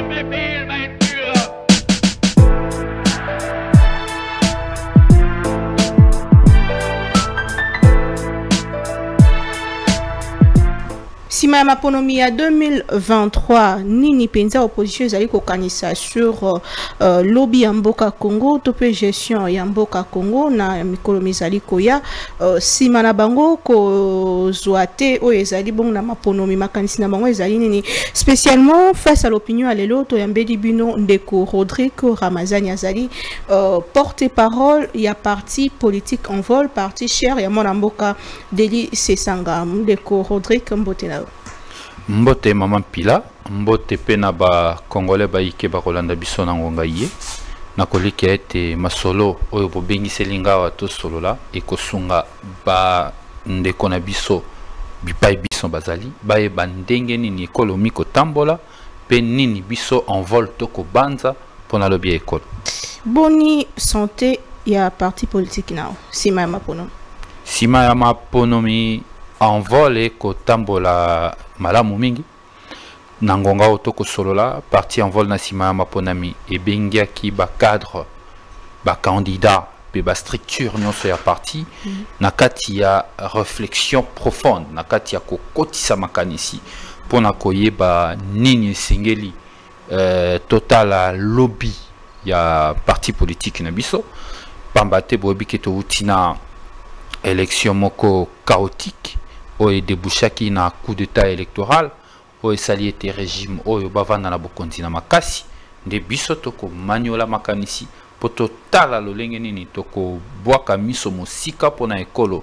Sima Maponomi ya 2023 nini penza opposition ezali kokanisa sur lobby ya mboka Congo to pe gestion ya mboka Congo na mikolo mizali koya sima na bango ko zoate o ezali bon na Maponomi makanisi na bango ezali nini spécialement face à l'opinion à lelo to yambeli bino ndeko Rodrigue Ramazani azali porte-parole ya parti politique en vol parti cher ya mona mboka Deli Sesanga ndeko Rodrigue Mbotena Mbote Maman Pila, mbote pena ba Congolais ba ike ba kolanda biso na ngonga ye. Na koliki ete masolo oyo bobengi selinga wa to solo la ekosunga ba ndeko na biso bipai biso bazali ba e bandenge nini ekolo miko tambola pe nini biso en vol to ko banza pona lobi ekolo. Boni santé ya parti politique nao sima ya Maponomi. Sima ya Maponomi en vol et ko tambola malamu mingi nangonga otoko solola parti en vol na sima ya Maponomi e bengia ki ba cadre ba candidat pe ba structure nyonso ya parti na kati ya réflexion profonde na kati ya kokotisa makanisi pona koyeba nini singeli total lobby ya parti politique na biso pambate bobi keto utina élection moko chaotique oye débouchaki na coup d'état électoral oye sali ete régime oyo bavanda na bokonzi na makasi nde biso toko maniola makanisi poto tala lolenge nini toko bwaka miso mosika pona ekolo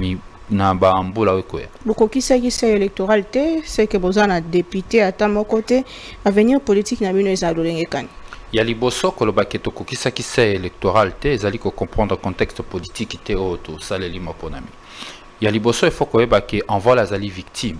na bambula wekoya bokokisaki se électoral te c'est que bozana député ata moko te avenir politique na bino eza lolenge kani ya liboso kolobaki tokokisaki se électoral te ezali ko comprendre contexte politique te oyo tosaleli Maponomi. Ya liboso il faut koyeba ke envol azali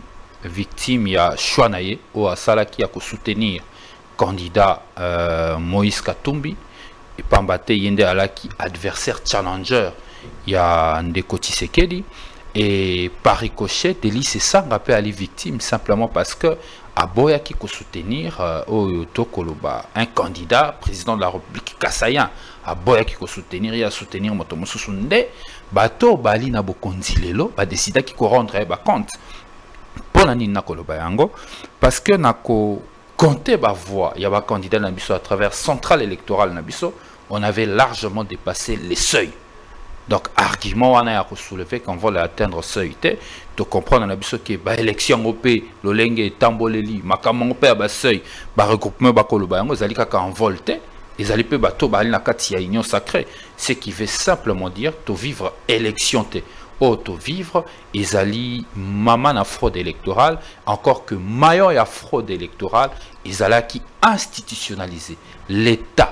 victime ya choix na ye o asalaki ya ko soutenir candidat Moïse Katumbi et pambate yende alaki adversaire challenger ya Ndeko Tshisekedi et par ricochet Deli Sesanga pe ali victime simplement parce que aboyaki ko soutenir oyo tokoloba un candidat président de la République Kassayan aboyaki ko soutenir ya soutenir moto mosusu nde bato bali na bokonzi lelo ba décida ki ko rendre ba compte pona nini na koloba yango parce que na ko compter ba voix ya ba candidat na biso à travers centrale électorale na biso on avait largement dépassé les seuils. Donc argument on a soulevé qu'on va atteindre seuil de comprendre na biso que ba élection op lolenge tamboleli makamon pe ba seuil ba regroupement ba koloba yango zali kaka en volte. Les alipé bateau bali na kati ya union sacrée, ce qui veut simplement dire to vivre élection te to vivre ezali maman na fraude électorale encore que maillon ya fraude électorale ezala qui institutionnalisé l'État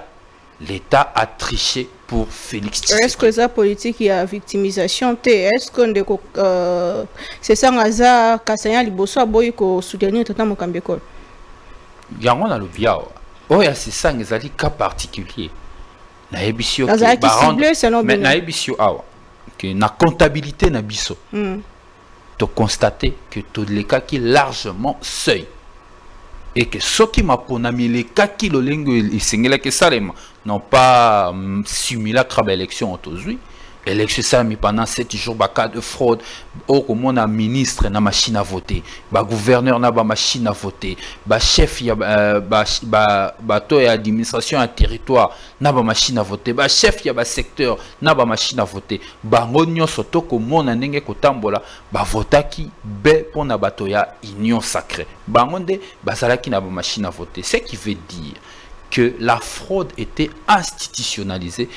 a triché pour Félix Tshisekedi. Est-ce que ça politique il y a victimisation te est-ce que c'est ça ngaza Kassayan liboso aboyi ko soutenir tata Mokambeko yango na lobiao. Oh, c'est ça, c'est cas particulier. Na ebisio mais na ebisio awa que na comptabilité na biso. To constater que tous les cas qui largement seuil et que ceux qui Maponomi les cas qui le lingue il singela que salema n'ont pas simulacre à l'élection aujourd'hui. Élection ça mis pendant 7 jours ba cas de fraude au comme un ministre na machine à voter ba gouverneur na ba machine à voter ba chef ya ba to ya administration un territoire na ba machine à voter ba chef ya ba secteur na ba machine à voter ba ngonyo soto ko mona ndenge ko tambola ba votaki be pona bato ya union sacrée ba ngonde ba salaki na ba machine à voter ce qui veut dire que la fraude était institutionnalisée.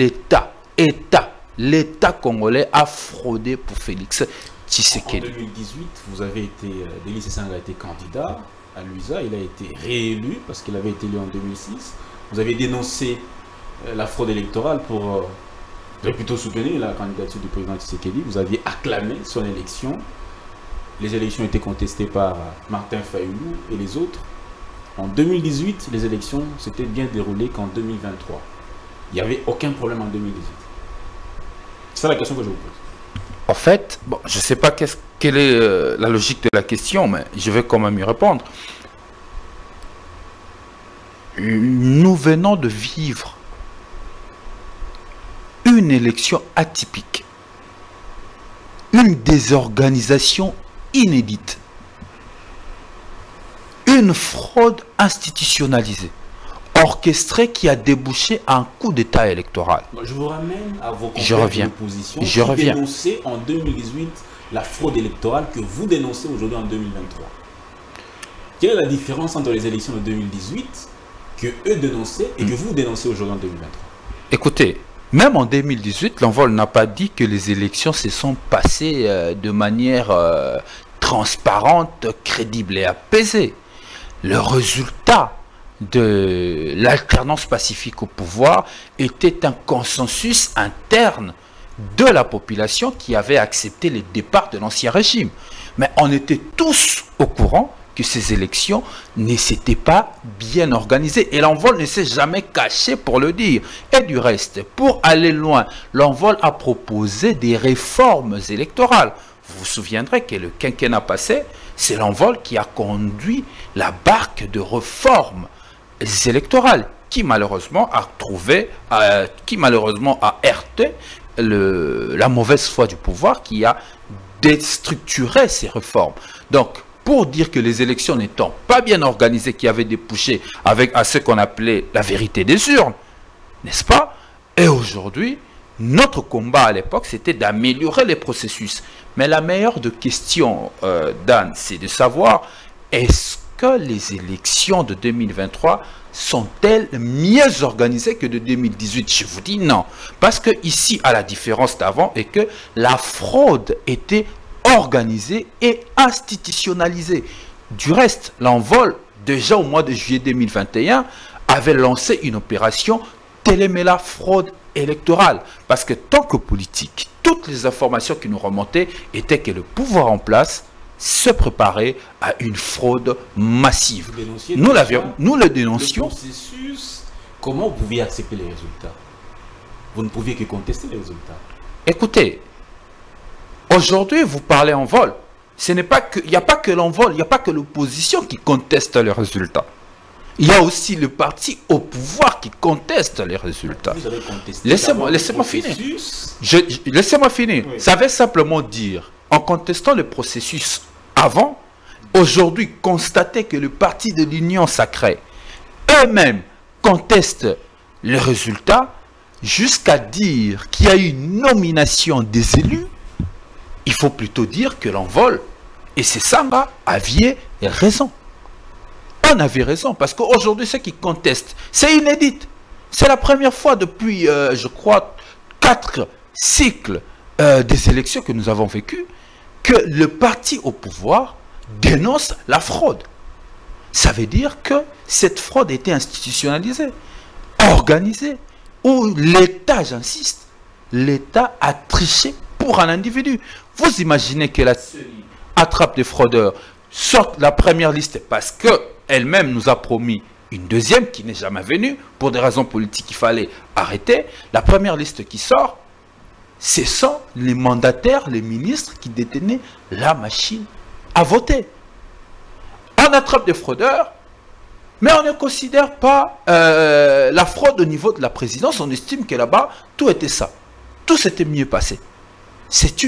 L'État congolais a fraudé pour Félix Tshisekedi. En 2018, vous avez été, Deli Sesanga a été candidat à l'USA, il a été réélu parce qu'il avait été élu en 2006. Vous avez dénoncé la fraude électorale pour, vous avez plutôt soutenu la candidature du président Tshisekedi, vous aviez acclamé son élection. Les élections étaient contestées par Martin Fayulu et les autres. En 2018, les élections s'étaient bien déroulées qu'en 2023. Il n'y avait aucun problème en 2018. C'est la question que je vous pose. En fait, bon, je ne sais pas quelle est la logique de la question, mais je vais quand même y répondre. nous venons de vivre une élection atypique, une désorganisation inédite, une fraude institutionnalisée, orchestrée qui a débouché un coup d'État électoral. Je vous ramène à vos confrères de l'opposition qui dénonçaient en 2018 la fraude électorale que vous dénoncez aujourd'hui en 2023. Quelle est la différence entre les élections de 2018 que eux dénonçaient et que vous dénoncez aujourd'hui en 2023? Écoutez, même en 2018, l'envol n'a pas dit que les élections se sont passées de manière transparente, crédible et apaisée. Le résultat de l'alternance pacifique au pouvoir était un consensus interne de la population qui avait accepté le départ de l'ancien régime. Mais on était tous au courant que ces élections ne s'étaient pas bien organisées. Et l'envol ne s'est jamais caché pour le dire. Et du reste, pour aller loin, l'envol a proposé des réformes électorales. Vous vous souviendrez que le quinquennat passé, c'est l'envol qui a conduit la barque de réformes électorales qui malheureusement a heurté la mauvaise foi du pouvoir qui a déstructuré ces réformes. Donc, pour dire que les élections n'étant pas bien organisées, qui avaient débouché à ce qu'on appelait la vérité des urnes, n'est-ce pas? Et aujourd'hui, notre combat à l'époque, c'était d'améliorer les processus. Mais la meilleure de questions, Dan, c'est de savoir, est-ce que les élections de 2023 sont-elles mieux organisées que de 2018? Je vous dis non. Parce que ici, à la différence d'avant, est que la fraude était organisée et institutionnalisée. Du reste, l'envol, déjà au mois de juillet 2021, avait lancé une opération Téléméla fraude électorale. Parce que tant que politique, toutes les informations qui nous remontaient étaient que le pouvoir en place se préparait à une fraude massive. Nous le dénoncions. Le processus, comment vous pouviez accepter les résultats? Vous ne pouviez que contester les résultats. Écoutez, aujourd'hui, vous parlez en vol. Il n'y a pas que l'envol, il n'y a pas que l'opposition qui conteste les résultats. Il y a aussi le parti au pouvoir qui conteste les résultats. Vous avez contesté. Laissez-moi finir. Laissez-moi finir. Oui. Ça veut simplement dire, en contestant le processus avant, aujourd'hui, constater que le parti de l'Union sacrée eux-mêmes contestent les résultats jusqu'à dire qu'il y a une nomination des élus. Il faut plutôt dire que l'envol et c'est Sanga aviez raison. On avait raison parce qu'aujourd'hui, ceux qui contestent, c'est inédit. C'est la première fois depuis, je crois, 4 cycles des élections que nous avons vécues que le parti au pouvoir dénonce la fraude. Ça veut dire que cette fraude était institutionnalisée, organisée, où l'État, j'insiste, l'État a triché pour un individu. Vous imaginez que la CENI attrape des fraudeurs, sorte la première liste parce qu'elle-même nous a promis une deuxième qui n'est jamais venue, pour des raisons politiques il fallait arrêter. La première liste qui sort, ce sont les mandataires, les ministres qui détenaient la machine à voter. On attrape des fraudeurs, mais on ne considère pas la fraude au niveau de la présidence. On estime que là-bas, tout était ça. Tout s'était mieux passé. C'est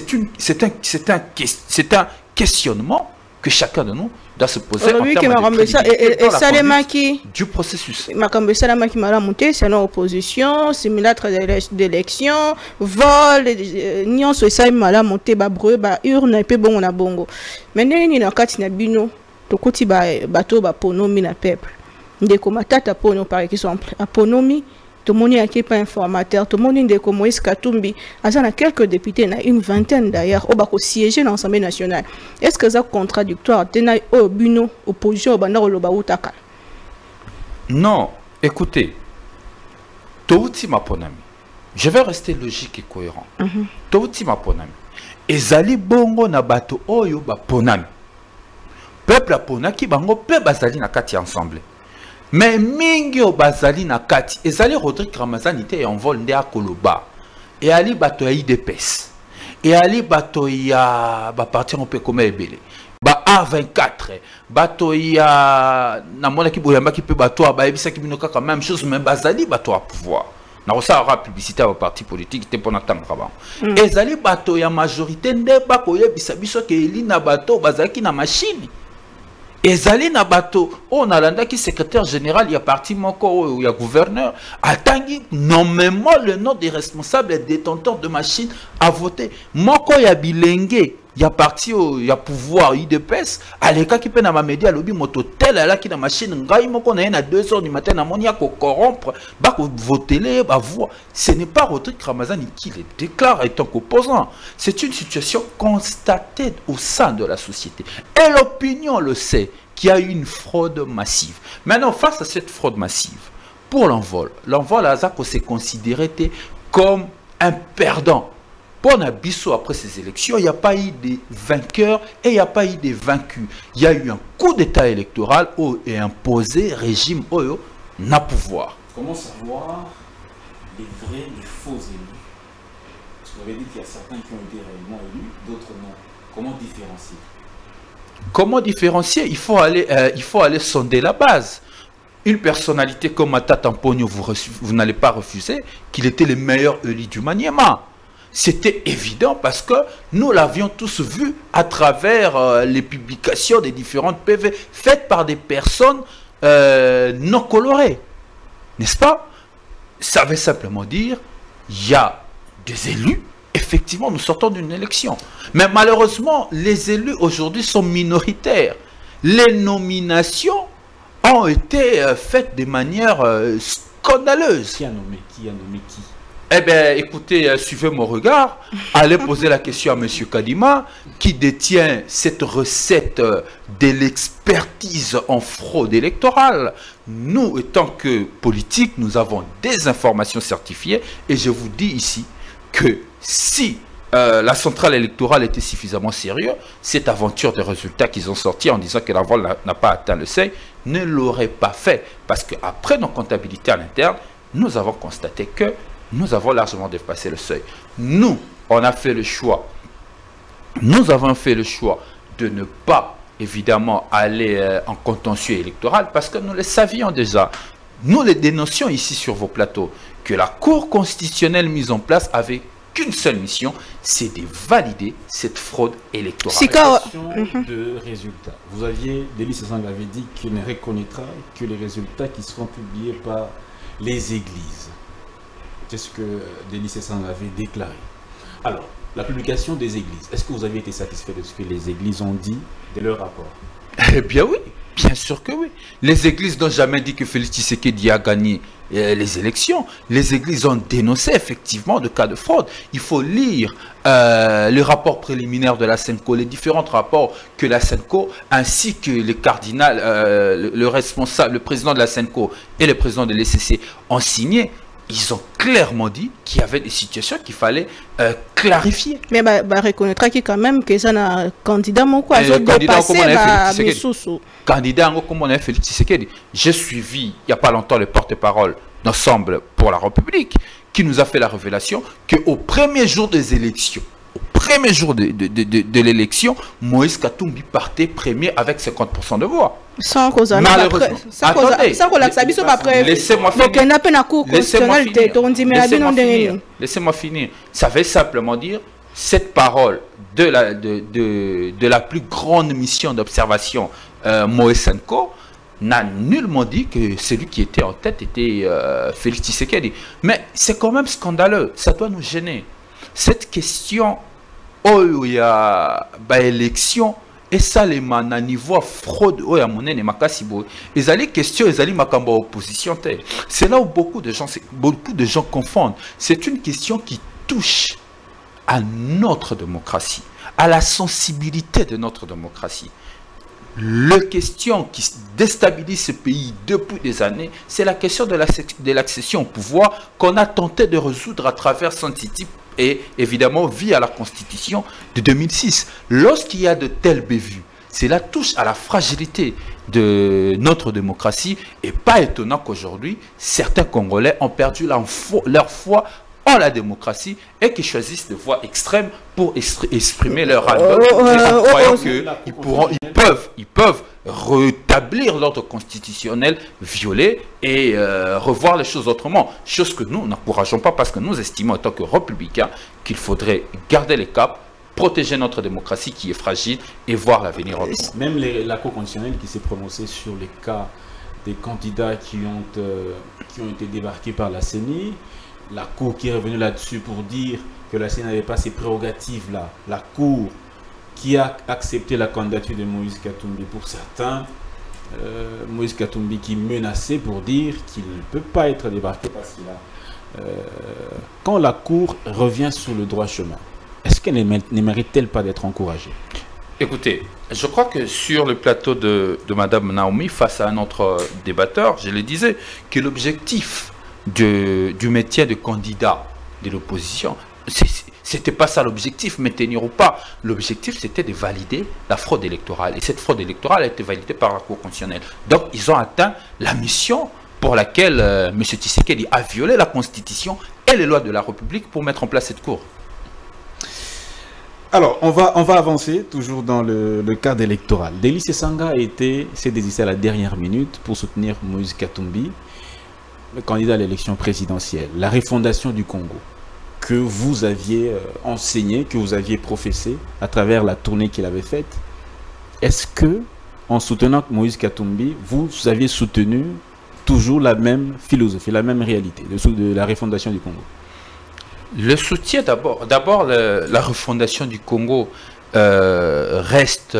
un questionnement que chacun de nous doit se poser en termes de crédibilité du processus. C'est une opposition, simulacre d'élection, vol, nion so ça mala monter ba breu ba urne et bon na bongo. Maintenant ni na kati na bino to koti ba bato ba ponomi na peuple. Ndeko matata pono par exemple, a ponomi tout le monde n'est pas informateur, tout le monde est comme Moïse Katumbi. Il y a quelques députés, il y a une vingtaine d'ailleurs, qui ont siégé dans l'Assemblée nationale. Est-ce que c'est contradictoire? Non, écoutez, Touti Maponami, je vais rester logique et cohérent. Touti Maponami, ezali bongo na bato oyo ba ponami. Peuple aponaki bango pe bazali na kati ensemble. Mais mingi o bazali na kati ezali Rodrigue Ramazani te envol nde akoloba et ali bato ya IDPS et ali bato ya ba parti on peut comme ebele ba A24 bato ya na mona ki boyamba ki pe bato ba ebisa ki binoka quand même chose même bazali bato à pouvoir na rosa ra publicité au parti politique te pona tanga ba ezali bato ya majorité nde ba ko yebisa biso ke eli na bato bazaki na machine ezali na bato on a landa qui secrétaire général il y a parti moko il y a gouverneur atangi nommément le nom des responsables et détenteurs de machines à voter moko ya bilenge il y a parti il y a pouvoir IDPS aleka qui peut na ma média lobby moto tel là qui na machine ngai moko na 2h du matin na monia ko corrompre ba ko voter les ba voix ce n'est pas Rodrigue Ramazani qui le déclare étant qu'opposant c'est une situation constatée au sein de la société et l'opinion le sait qu'il y a eu une fraude massive. Maintenant face à cette fraude massive pour l'envol à Zako s'est considéré comme un perdant. Pour Nabiso, après ces élections, il n'y a pas eu de vainqueurs et il n'y a pas eu de vaincus. Il y a eu un coup d'état électoral et imposé régime Oyo n'a pouvoir. Comment savoir les vrais, les faux élus? Parce que vous avez dit qu'il y a certains qui ont été réellement élus, d'autres non. Comment différencier? Comment différencier? Il faut aller sonder la base. Une personnalité comme Matata Mponyo, vous n'allez pas refuser qu'il était le meilleur élu du Maniema. C'était évident parce que nous l'avions tous vu à travers les publications des différentes PV faites par des personnes non colorées. N'est-ce pas? Ça veut simplement dire il y a des élus. Effectivement, nous sortons d'une élection. Mais malheureusement, les élus aujourd'hui sont minoritaires. Les nominations ont été faites de manière scandaleuse. Qui a nommé qui? Eh bien, écoutez, suivez mon regard. Allez poser la question à M. Kadima, qui détient cette recette de l'expertise en fraude électorale. Nous, étant que politiques, nous avons des informations certifiées. Et je vous dis ici que si la centrale électorale était suffisamment sérieuse, cette aventure de résultats qu'ils ont sorti en disant que l'envol n'a pas atteint le seuil ne l'aurait pas fait. Parce qu'après nos comptabilités à l'interne, nous avons constaté que nous avons largement dépassé le seuil. Nous, on a fait le choix. Nous avons fait le choix de ne pas, évidemment, aller en contentieux électoral parce que nous le savions déjà. Nous les dénoncions ici sur vos plateaux que la Cour constitutionnelle mise en place avait qu'une seule mission, c'est de valider cette fraude électorale. Question de résultats. Vous aviez, Denis Sassang avait dit qu'il ne reconnaîtra que les résultats qui seront publiés par les églises. C'est ce que Denis Sassang avait déclaré. Alors, la publication des églises, est-ce que vous avez été satisfait de ce que les églises ont dit de leur rapport? Eh bien oui, bien sûr que oui. Les églises n'ont jamais dit que Félix Tshisekedi a gagné les élections. Les églises ont dénoncé effectivement de cas de fraude. Il faut lire le rapport préliminaire de la SENCO, les différents rapports que la SENCO ainsi que les cardinals, le responsable, le président de la SENCO et le président de l'ECC ont signé. Ils ont clairement dit qu'il y avait des situations qu'il fallait clarifier. Mais reconnaîtra qu'il quand même que ça n'a candidat mon quoi, candidat comme on a Félix Tshisekedi. J'ai suivi il n'y a pas longtemps le porte-parole d'Ensemble pour la République qui nous a fait la révélation qu'au premier jour des élections, premier jour de l'élection, Moïse Katumbi partait premier avec 50% de voix. Sans cause malheureusement. Laissez-moi finir. Ça veut simplement dire cette parole de la plus grande mission d'observation Moïse Senko n'a nullement dit que celui qui était en tête était Félix Tshisekedi. Mais c'est quand même scandaleux. Ça doit nous gêner. Cette question où il y a élection et ça les man à niveau fraude où il y a monnaie makasibo ils allaient question ils allaient makamba opposition c'est là où beaucoup de gens confondent. C'est une question qui touche à notre démocratie, à la sensibilité de notre démocratie. La question qui déstabilise ce pays depuis des années, c'est la question de l'accession au pouvoir qu'on a tenté de résoudre à travers son type et évidemment via la Constitution de 2006. Lorsqu'il y a de telles bévues, cela touche à la fragilité de notre démocratie et pas étonnant qu'aujourd'hui, certains Congolais ont perdu leur foi ont la démocratie et qui choisissent des voies extrêmes pour exprimer leur ras-le-bol, en croyant qu'ils peuvent rétablir l'ordre constitutionnel violé et revoir les choses autrement. Chose que nous n'encourageons pas parce que nous estimons en tant que républicains qu'il faudrait garder les caps, protéger notre démocratie qui est fragile et voir l'avenir autrement. Même la Cour constitutionnelle qui s'est prononcée sur les cas des candidats qui ont été débarqués par la CENI, la Cour qui est revenue là-dessus pour dire que la CENI n'avait pas ces prérogatives-là. La Cour qui a accepté la candidature de Moïse Katumbi pour certains, Moïse Katumbi qui menaçait pour dire qu'il ne peut pas être débarqué parce qu'il a... quand la Cour revient sur le droit chemin, est-ce qu'elle ne mérite-t-elle pas d'être encouragée? Écoutez, je crois que sur le plateau de Mme Naomi, face à un autre débatteur, je le disais, que l'objectif du métier de candidat de l'opposition, c'était pas ça l'objectif, maintenir ou pas. L'objectif, c'était de valider la fraude électorale. Et cette fraude électorale a été validée par la Cour constitutionnelle. Donc, ils ont atteint la mission pour laquelle M. Tshisekedi a violé la Constitution et les lois de la République pour mettre en place cette Cour. Alors, on va avancer toujours dans le cadre électoral. Délice Sanga s'est désisté à la dernière minute pour soutenir Moïse Katumbi, le candidat à l'élection présidentielle. La refondation du Congo, que vous aviez enseigné, que vous aviez professé à travers la tournée qu'il avait faite. Est-ce que, en soutenant Moïse Katumbi, vous aviez soutenu toujours la même philosophie, la même réalité de la refondation du Congo? Le soutien d'abord la refondation du Congo reste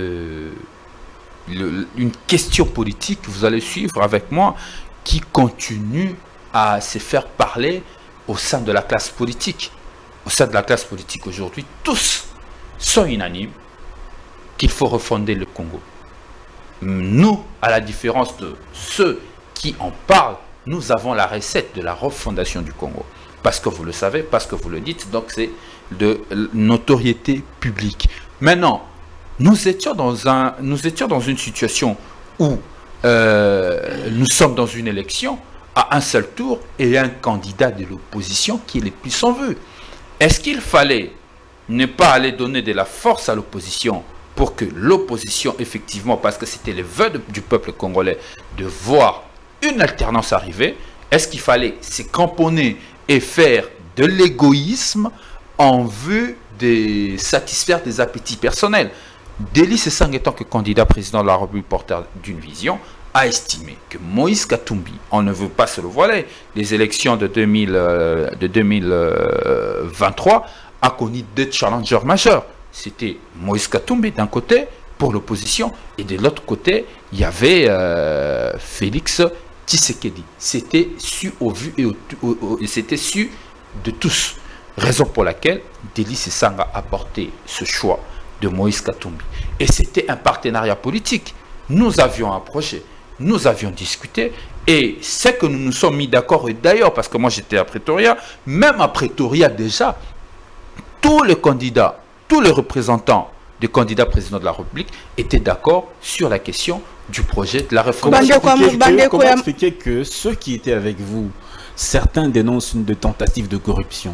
une question politique, vous allez suivre avec moi, qui continue à se faire parler au sein de la classe politique. Au sein de la classe politique aujourd'hui, tous sont unanimes qu'il faut refonder le Congo. Nous, à la différence de ceux qui en parlent, nous avons la recette de la refondation du Congo. Parce que vous le savez, parce que vous le dites, donc c'est de notoriété publique. Maintenant, nous étions dans une situation où nous sommes dans une élection à un seul tour et un candidat de l'opposition qui est le plus en vue. Est-ce qu'il fallait ne pas aller donner de la force à l'opposition pour que l'opposition, effectivement, parce que c'était le vœu du peuple congolais, de voir une alternance arriver? Est-ce qu'il fallait se cramponner et faire de l'égoïsme en vue de satisfaire des appétits personnels? Délice Sanga, étant que candidat président de la République porteur d'une vision, a estimé que Moïse Katumbi, on ne veut pas se le voiler, les élections de 2023 a connu deux challengers majeurs. C'était Moïse Katumbi d'un côté pour l'opposition et de l'autre côté, il y avait Félix Tshisekedi. C'était su au vu et c'était su de tous. Raison pour laquelle Délice Sanga a porté ce choix de Moïse Katumbi. Et c'était un partenariat politique. Nous avions un projet, nous avions discuté, et c'est que nous nous sommes mis d'accord, et d'ailleurs, parce que moi j'étais à Pretoria, même à Pretoria déjà, tous les candidats, tous les représentants des candidats présidents de la République étaient d'accord sur la question du projet de la refondation. Comment expliquer que ceux qui étaient avec vous, certains dénoncent une tentative de corruption?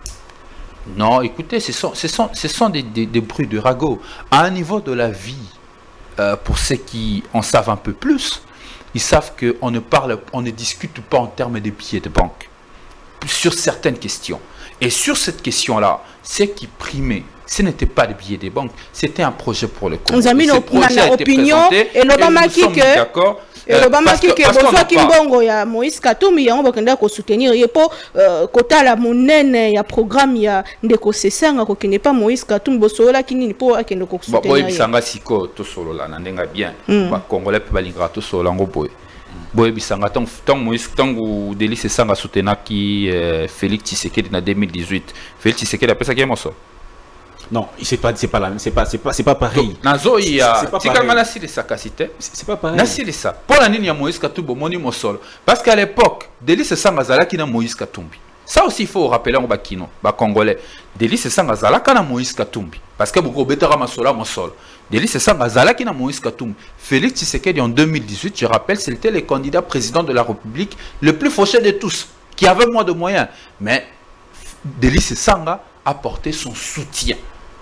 Non, écoutez, ce sont des bruits de ragot. À un niveau de la vie, pour ceux qui en savent un peu plus, ils savent qu'on ne discute pas en termes de billets de banque sur certaines questions. Et sur cette question-là, ce qui primait, ce n'était pas des billets de banque, c'était un projet pour le Congo. Nous avons mis nos opinions et l'Obama qui est d'accord. L'Obama qui est besoin Kimbongo ya Moïse Katumbi ya ngobakenda ko soutenir yepo kota la monene ya programme ya ndeko sesanga ko kine pas Moïse Katumbi bosola kini po akendo ko soutenir. Boy bisanga siko to solo la ndenga bien. Ba Congolais pe balingra to solo ngo boy. Boy bisanga tant Moïse tangu Délice Sanga soutenaki Félix Tshisekedi na 2018. Félix Tshisekedi a pesa ki moso. Non, c'est pas pareil. Nazoya, tikanga na sili sakasite. C'est pas pareil. Na sili sa. Pour la nini ya Moïse Katumbi moni mosolo. Parce qu'à l'époque, Délice Sanga zalaki na Moïse Katumbi. Ça aussi il faut rappeler en bakino, ba congolais. Délice Sanga zalaka na Moïse Katumbi. Parce que beaucoup betara masola mosolo. Délice Sanga zalaki na Moïse Katumbi. Félix Tshisekedi en 2018, je rappelle, c'était le candidat président de la République le plus fauché de tous, qui avait moins de moyens. Mais Délice Sanga apporter son soutien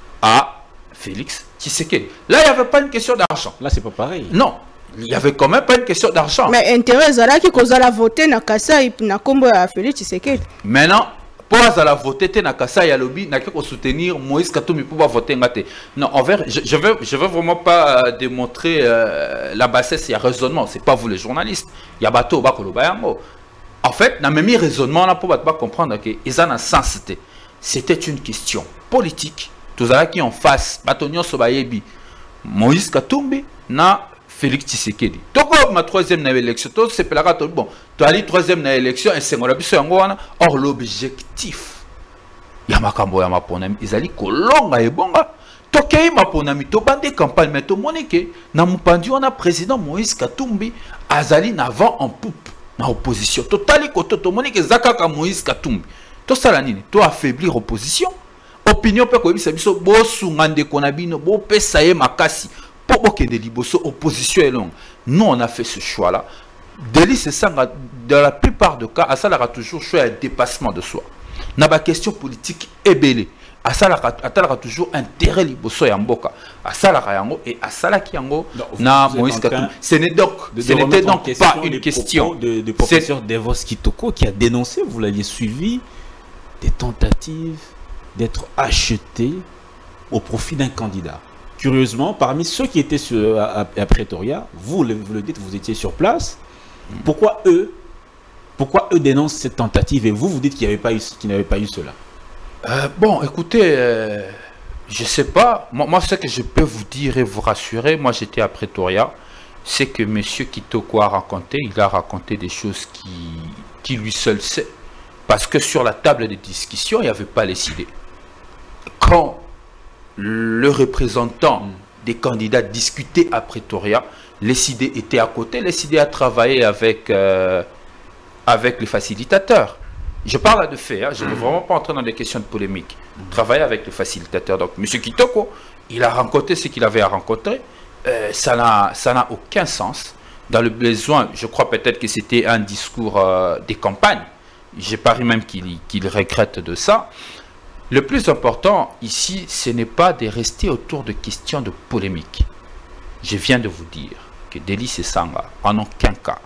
à Félix Tshisekedi. Là, il n'y avait pas une question d'argent. Là, c'est pas pareil. Non, il n'y avait quand même pas une question d'argent. Mais intérêt, c'est qui cause la voter na Kassai na combo à Félix Tshisekedi. Maintenant, pour la voter na Kassai à lobby, n'a qu'à soutenir Moïse Katumbi pour voter ngate. Non, je veux vraiment pas démontrer la bassesse, il y a raisonnement. C'est pas vous les journalistes. Il y a bateau bakolo bayango. En fait, n'a même mis raisonnement là pour pas comprendre que ils en a sens. C'était une question politique. Tous ceux qui en face, Batonio Sobayebi, Moïse Katumbi, na Félix Tshisekedi. Donc, ma troisième élection, c'est pas bon. Tu as dit troisième élection, et c'est mon or l'objectif. Yamakambo Yamaponami, ils allaient kolonga et bonga. Tokei Maponami, to bande campagne, mais to monike, na mupandi on a président Moïse Katumbi, azali n'avant en poupe, na opposition. Totali koto to monike zakaka Moïse Katumbi. To salanine, to affaiblir opposition. Opinion pe ko bisa biso bo sungande konabino bo pesaye makasi pour que de liboso opposition est longue. Nous on a fait ce choix là. Délice ça dans la plupart des cas, ça a toujours choix un dépassement de soi. N'a pas question politique ébélé. À ça a toujours intérêt liboso ya mboka. À ça la yango et à ça la kiango na Moïse Katumbi. Ce n'était donc pas une question de professeur Devos Kitoko qui a dénoncé, vous l'aviez suivi, des tentatives d'être acheté au profit d'un candidat. Curieusement, parmi ceux qui étaient à Pretoria, vous le dites, vous étiez sur place. Pourquoi eux dénoncent cette tentative et vous dites qu'il n'avait pas eu cela? Bon, écoutez, je ne sais pas. Moi, ce que je peux vous dire et vous rassurer, moi j'étais à Pretoria, c'est que M. Kitoko a raconté, il a raconté des choses qui lui seul sait. Parce que sur la table de discussion, il n'y avait pas les idées. Quand le représentant des candidats discutait à Pretoria, les idées étaient à côté, les idées à travailler avec les facilitateurs. Je parle de fait, hein, je ne veux vraiment pas entrer dans des questions de polémique. Travailler avec les facilitateurs. Donc, M. Kitoko, il a rencontré ce qu'il avait à rencontrer. Ça n'a aucun sens. Dans le besoin, je crois peut-être que c'était un discours des campagnes. Je parie même qu'il regrette de ça. Le plus important ici, ce n'est pas de rester autour de questions de polémique. Je viens de vous dire que Délice Sanga, en aucun cas,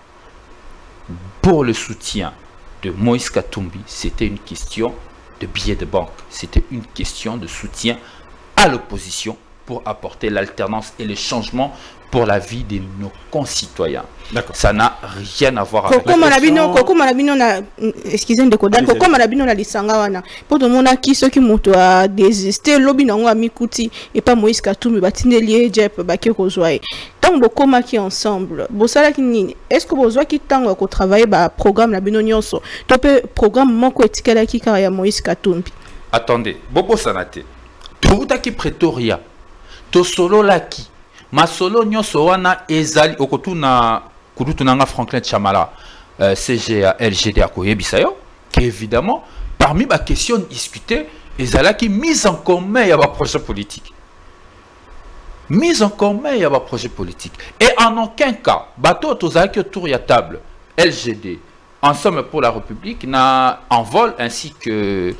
pour le soutien de Moïse Katumbi, c'était une question de billets de banque. C'était une question de soutien à l'opposition pour apporter l'alternance et le changement pour la vie de nos concitoyens. Ça n'a rien à voir avec la excusez-moi de Kodak, comme la bino na lisanga wana. Pour tout le monde qui ceux qui montent à désister, lobby nango a mikuti et pas Moïse Katumbi batinelier Jep baki kozwaye. Tant bokoma qui ensemble. Bosala ki nini? Est-ce que bozwa ki tango ko travailler ba programme la bino nyonso? Topé programme moko etikala ki kaya Moïse Katumbi. Attendez, bobo sanate. Touta ki Pretoria. To solo laki. Masolo nyonso wana ezali okotuna kurutunanga Franklin Chamala CGA LGD akoyebisayo qu'évidemment parmi ma question discutée ezalaki mise en commun ya ba projet politique. Mise en commun ya ba projet politique et en aucun cas bateau tozalaki autour ya table LGD Ensemble pour la République na en vol ainsi que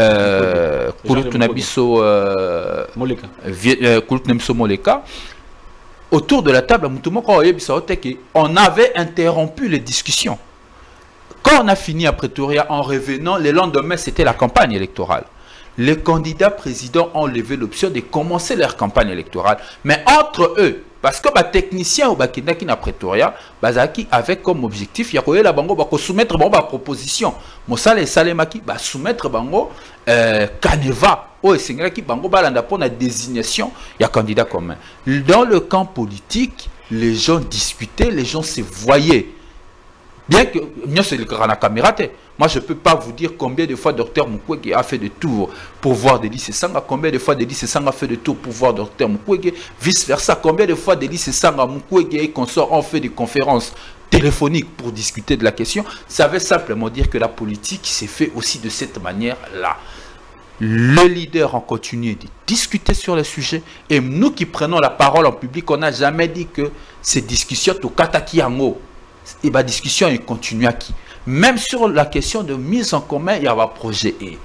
Kulutunabiso Moleka. Autour de la table, on avait interrompu les discussions. Quand on a fini à Pretoria en revenant, le lendemain, c'était la campagne électorale. Les candidats présidents ont levé l'option de commencer leur campagne électorale. Mais entre eux, parce que les techniciens au Bakindaki à Pretoria, Bazaki avait comme objectif, il y a soumettre une proposition. Moussale et Salemaki, soumettre Kaneva. Oh, c'est qui bango balanda pour la désignation, il y a candidat commun. Dans le camp politique, les gens discutaient, les gens se voyaient. Bien que moi je ne peux pas vous dire combien de fois Dr Mukwege a fait de tours pour voir Délice Sanga, combien de fois Délice Sanga a fait de tours pour voir Dr Mukwege, vice versa, combien de fois Délice Sanga, Mukwege et consorts ont fait des conférences téléphoniques pour discuter de la question. Ça veut simplement dire que la politique s'est fait aussi de cette manière-là. Les leaders ont continué de discuter sur le sujet et nous qui prenons la parole en public, on n'a jamais dit que ces discussions au kataki yango et la discussion est continue à qui. Même sur la question de mise en commun, il y a un projet et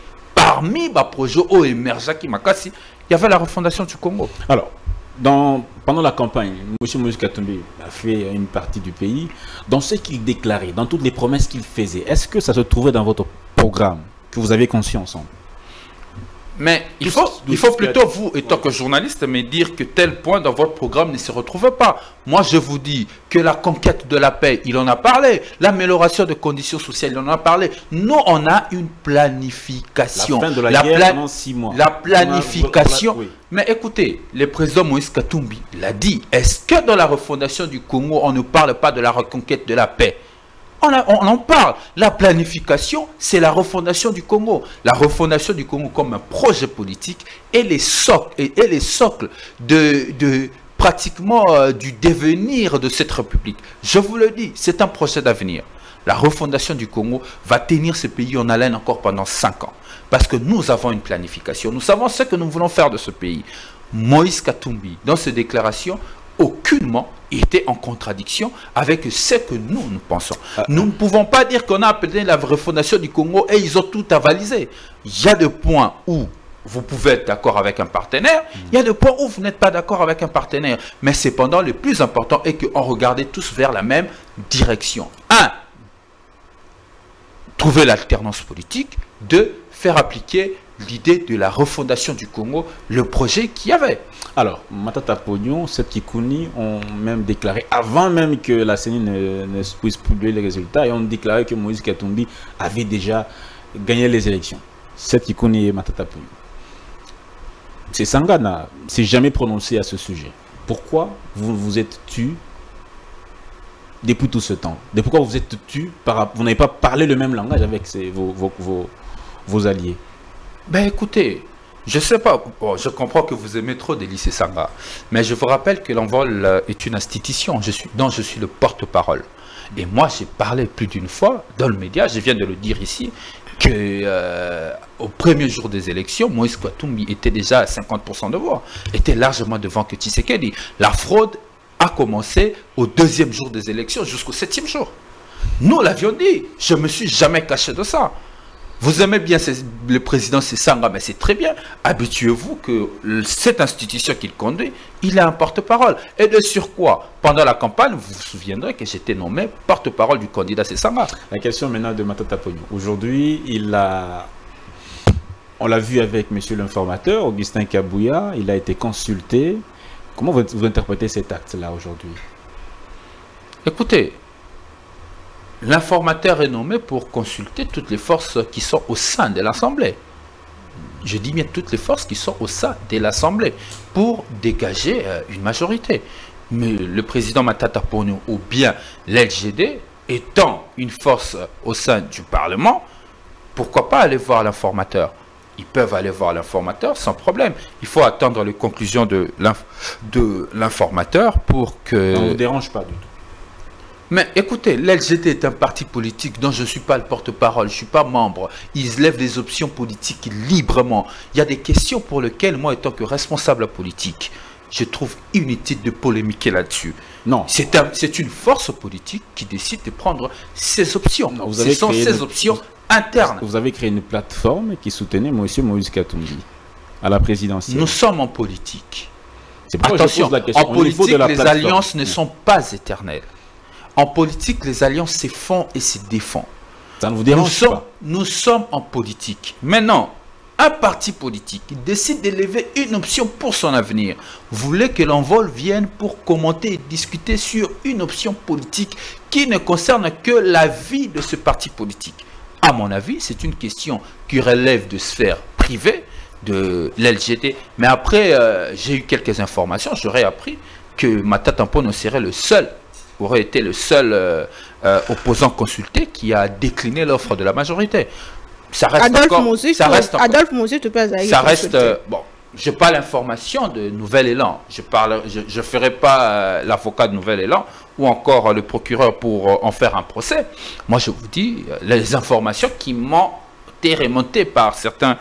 parmi les projets qui émergent qui Makassi, il y avait la refondation du Congo. Alors, pendant la campagne, M. Moïse Katumbi a fait une partie du pays. Dans ce qu'il déclarait, dans toutes les promesses qu'il faisait, est-ce que ça se trouvait dans votre programme, que vous avez conscience ensemble? Mais il faut plutôt, vous, étant que journaliste, me dire que tel point dans votre programme ne se retrouve pas. Moi, je vous dis que la conquête de la paix, il en a parlé. L'amélioration des conditions sociales, il en a parlé. Nous, on a une planification. La fin de la guerre pendant 6 mois. La planification. Oui. Mais écoutez, le président Moïse Katumbi l'a dit. Est-ce que dans la refondation du Congo, on ne parle pas de la reconquête de la paix? On en parle. La planification, c'est la refondation du Congo. La refondation du Congo comme un projet politique et les socles de pratiquement du devenir de cette république. Je vous le dis, c'est un projet d'avenir. La refondation du Congo va tenir ce pays en haleine encore pendant 5 ans. Parce que nous avons une planification. Nous savons ce que nous voulons faire de ce pays. Moïse Katumbi, dans ses déclarations, aucunement était en contradiction avec ce que nous pensons. Nous ne pouvons pas dire qu'on a appelé la refondation du Congo et ils ont tout avalisé. Il y a des points où vous pouvez être d'accord avec un partenaire, il y a des points où vous n'êtes pas d'accord avec un partenaire. Mais cependant, le plus important est qu'on regardait tous vers la même direction. 1. Trouver l'alternance politique. 2. Faire appliquer l'idée de la refondation du Congo, le projet qu'il y avait. Alors, Matata Pognon, cette Kikouni ont même déclaré, avant même que la CENI ne puisse publier les résultats, et ont déclaré que Moïse Katumbi avait déjà gagné les élections. Cette Kikouni et Matata Pognon. C'est Sangana, s'est jamais prononcé à ce sujet. Pourquoi vous vous êtes tu depuis tout ce temps? Pourquoi vous êtes tu, vous n'avez pas parlé le même langage avec vos alliés? Ben écoutez, je ne sais pas, bon, je comprends que vous aimez trop Délice Sanga, mais je vous rappelle que l'Envol est une institution dont je suis le porte-parole. Et moi, j'ai parlé plus d'une fois dans le média, je viens de le dire ici, que au premier jour des élections, Moïse Katumbi était déjà à 50% de voix, était largement devant que Tshisekedi. La fraude a commencé au 2e jour des élections jusqu'au 7e jour. Nous l'avions dit, je ne me suis jamais caché de ça. Vous aimez bien le président Sanga, mais c'est très bien. Habituez-vous que cette institution qu'il conduit, il a un porte-parole. Et de surcroît, pendant la campagne, vous vous souviendrez que j'étais nommé porte-parole du candidat Sanga. La question maintenant de Matata Pognon. Aujourd'hui, on l'a vu avec monsieur l'informateur, Augustin Kabouya, il a été consulté. Comment vous interprétez cet acte-là aujourd'hui? Écoutez, l'informateur est nommé pour consulter toutes les forces qui sont au sein de l'Assemblée. Je dis bien toutes les forces qui sont au sein de l'Assemblée pour dégager une majorité. Mais le président Matata Pognon ou bien l'LGD étant une force au sein du Parlement, pourquoi pas aller voir l'informateur? Ils peuvent aller voir l'informateur sans problème. Il faut attendre les conclusions de l'informateur pour que... Ça ne vous dérange pas du tout. Mais écoutez, l'LGD est un parti politique dont je ne suis pas le porte-parole, je ne suis pas membre. Ils lèvent des options politiques librement. Il y a des questions pour lesquelles, moi, étant que responsable politique, je trouve inutile de polémiquer là-dessus. Non. C'est une force politique qui décide de prendre ses options. Non, ce sont ses options internes. Vous avez créé une plateforme qui soutenait M. Moïse Katumbi à la présidentielle. Nous sommes en politique. Attention, en politique, les alliances ne sont pas éternelles. En politique, les alliances se font et se défendent. Ça ne vous dérange pas? Nous sommes en politique. Maintenant, un parti politique décide d'élever une option pour son avenir. Vous voulez que l'Envol vienne pour commenter et discuter sur une option politique qui ne concerne que la vie de ce parti politique. À mon avis, c'est une question qui relève de sphère privée de l'LGD. Mais après, j'ai eu quelques informations. J'aurais appris que Matata Pognon aurait été le seul opposant consulté qui a décliné l'offre de la majorité. Ça reste Adolphe Mosé, bon, je n'ai pas l'information de Nouvel Élan. Je ferai pas l'avocat de Nouvel Élan ou encore le procureur pour en faire un procès. Moi, je vous dis les informations qui m'ont été remontées par certaines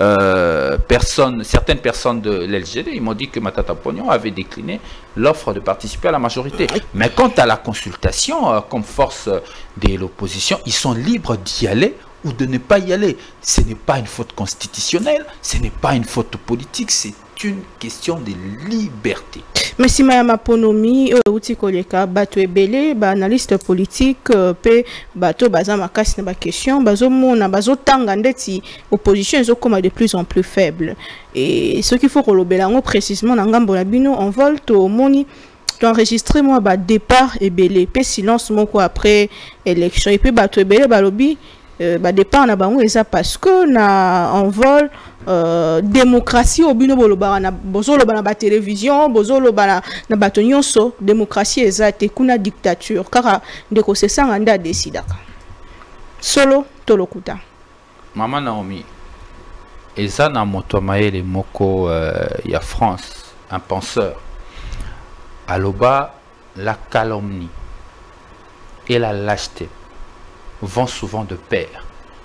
personnes de l'LGD. Ils m'ont dit que Matata Pognon avait décliné l'offre de participer à la majorité. Mais quant à la consultation, comme force de l'opposition, ils sont libres d'y aller ou de ne pas y aller. Ce n'est pas une faute constitutionnelle, ce n'est pas une faute politique, c'est une question de liberté. Mais si ma ponomi outi koleka bato ebele ba analyste politique pe bato baza makasi na ba question bazo mona bazo tanga ndeti opposition zo comme de plus en plus faible et ce qu'il faut kolobela ngo précisément na ngambo na bino on vole to moni to enregistrer moi ba départ ebele pe silence moko après élection et puis bato ebele balobi ba départ na bango eza parce que na on vole démocratie au bino boloba na bozolo bana ba télévision bozolo bana na bato nyonso démocratie ezate kuna dictature car ndeko sesanga nda décidaka solo tolokuta Mama Naomi eza na moto maele moko ya France un penseur aloba la calomnie et la lâcheté vont souvent de pair.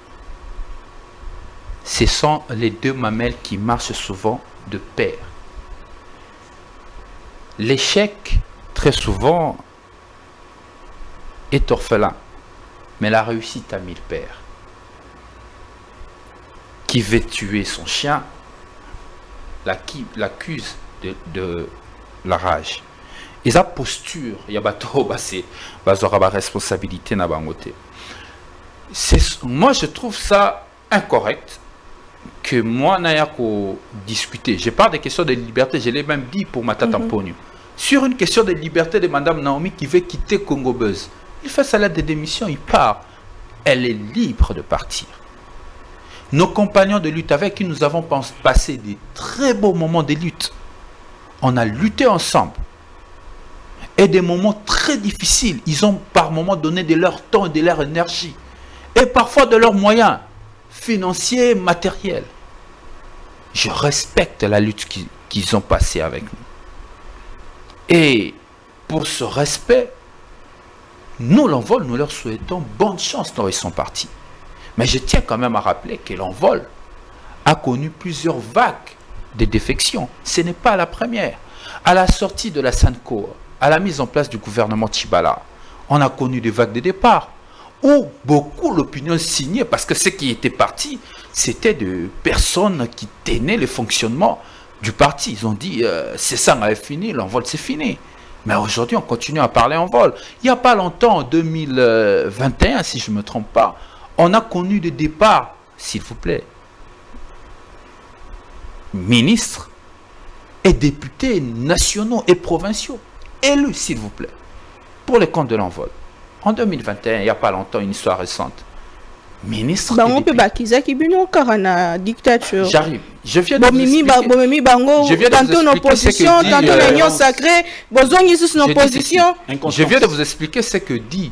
Ce sont les deux mamelles qui marchent souvent de pair. L'échec, très souvent, est orphelin, mais la réussite a 1000 pères. Qui veut tuer son chien l'accuse de la rage. Et sa posture, il y a la responsabilité na bangote. Moi, je trouve ça incorrect que moi, n'ayako discuter. Je parle des questions de liberté, je l'ai même dit pour ma tata Ponu. Sur une question de liberté de Madame Naomi qui veut quitter Congo Buzz, il fait sa lettre de démission, il part. Elle est libre de partir. Nos compagnons de lutte avec qui nous avons passé des très beaux moments de lutte, on a lutté ensemble. Et des moments très difficiles, ils ont par moments donné de leur temps et de leur énergie. Et parfois de leurs moyens financiers, matériels. Je respecte la lutte qu'ils ont passée avec nous. Et pour ce respect, nous, l'envol, nous leur souhaitons bonne chance quand ils sont partis. Mais je tiens quand même à rappeler que l'envol a connu plusieurs vagues de défections. Ce n'est pas la première. À la sortie de la Sainte-Cour, à la mise en place du gouvernement Tchibala, on a connu des vagues de départ où beaucoup l'opinion signait parce que ceux qui étaient partis, c'était des personnes qui tenaient le fonctionnement du parti. Ils ont dit c'est ça, on avait fini, l'envol c'est fini. Mais aujourd'hui, on continue à parler en vol. Il n'y a pas longtemps, en 2021, si je ne me trompe pas, on a connu des départs, s'il vous plaît, ministres et députés nationaux et provinciaux, élus, s'il vous plaît, pour le compte de l'envol. En 2021, il n'y a pas longtemps, une histoire récente. Ministre. On peut bakiza qui bino karana dictature. J'arrive. Je viens de vous expliquer. Tantôt en opposition, tantôt en union sacrée, besoin sous une opposition. Je viens de vous expliquer ce que dit.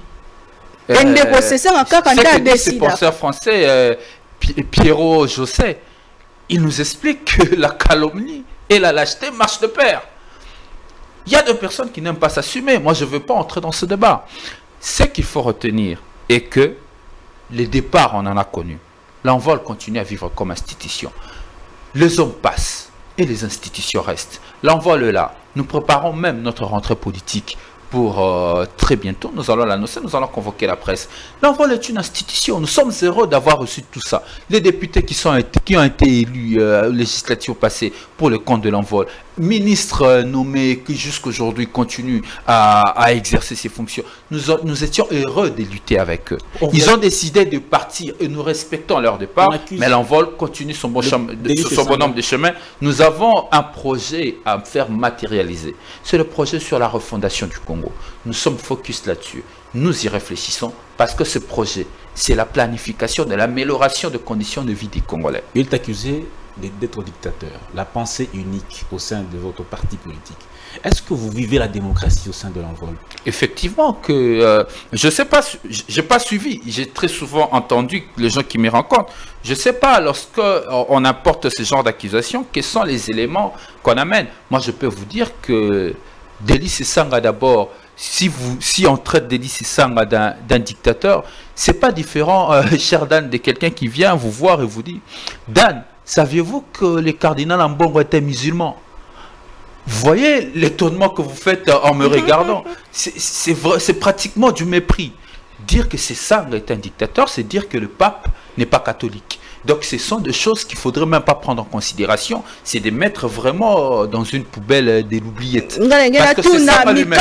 Ce penseur français Pierrot Josset. Il nous explique que la calomnie et la lâcheté marchent de pair. Il y a des personnes qui n'aiment pas s'assumer. Moi, je ne veux pas entrer dans ce débat. Ce qu'il faut retenir est que les départs, on en a connu. L'envol continue à vivre comme institution. Les hommes passent et les institutions restent. L'envol est là. Nous préparons même notre rentrée politique pour très bientôt. Nous allons l'annoncer, nous allons convoquer la presse. L'envol est une institution. Nous sommes heureux d'avoir reçu tout ça. Les députés qui ont été élus législature passée pour le compte de l'envol. Ministres nommés qui jusqu'aujourd'hui continuent à exercer ces fonctions. Nous étions heureux de lutter avec eux. Ils ont décidé de partir et nous respectons leur départ. Mais l'envol continue son bonhomme de chemin. Nous avons un projet à faire matérialiser. C'est le projet sur la refondation du Congo. Nous sommes focus là-dessus. Nous y réfléchissons parce que ce projet, c'est la planification de l'amélioration des conditions de vie des Congolais. Il est accusé d'être dictateur, la pensée unique au sein de votre parti politique. Est-ce que vous vivez la démocratie au sein de l'envol? Effectivement que je ne sais pas, j'ai pas suivi. J'ai très souvent entendu les gens qui me rencontrent. Je ne sais pas, lorsque on apporte ce genre d'accusation, quels sont les éléments qu'on amène. Moi, je peux vous dire que Délice Sanga d'abord, si on traite Délice Sanga d'un dictateur, c'est pas différent, cher Dan, de quelqu'un qui vient vous voir et vous dit, Dan, saviez-vous que le cardinal Ambongo était musulman? Vous voyez l'étonnement que vous faites en me regardant. C'est pratiquement du mépris. dire que Sesanga est un dictateur, c'est dire que le pape n'est pas catholique. Donc ce sont des choses qu'il ne faudrait même pas prendre en considération, c'est de mettre vraiment dans une poubelle de l'oubliette. Parce que c'est ça lui-même.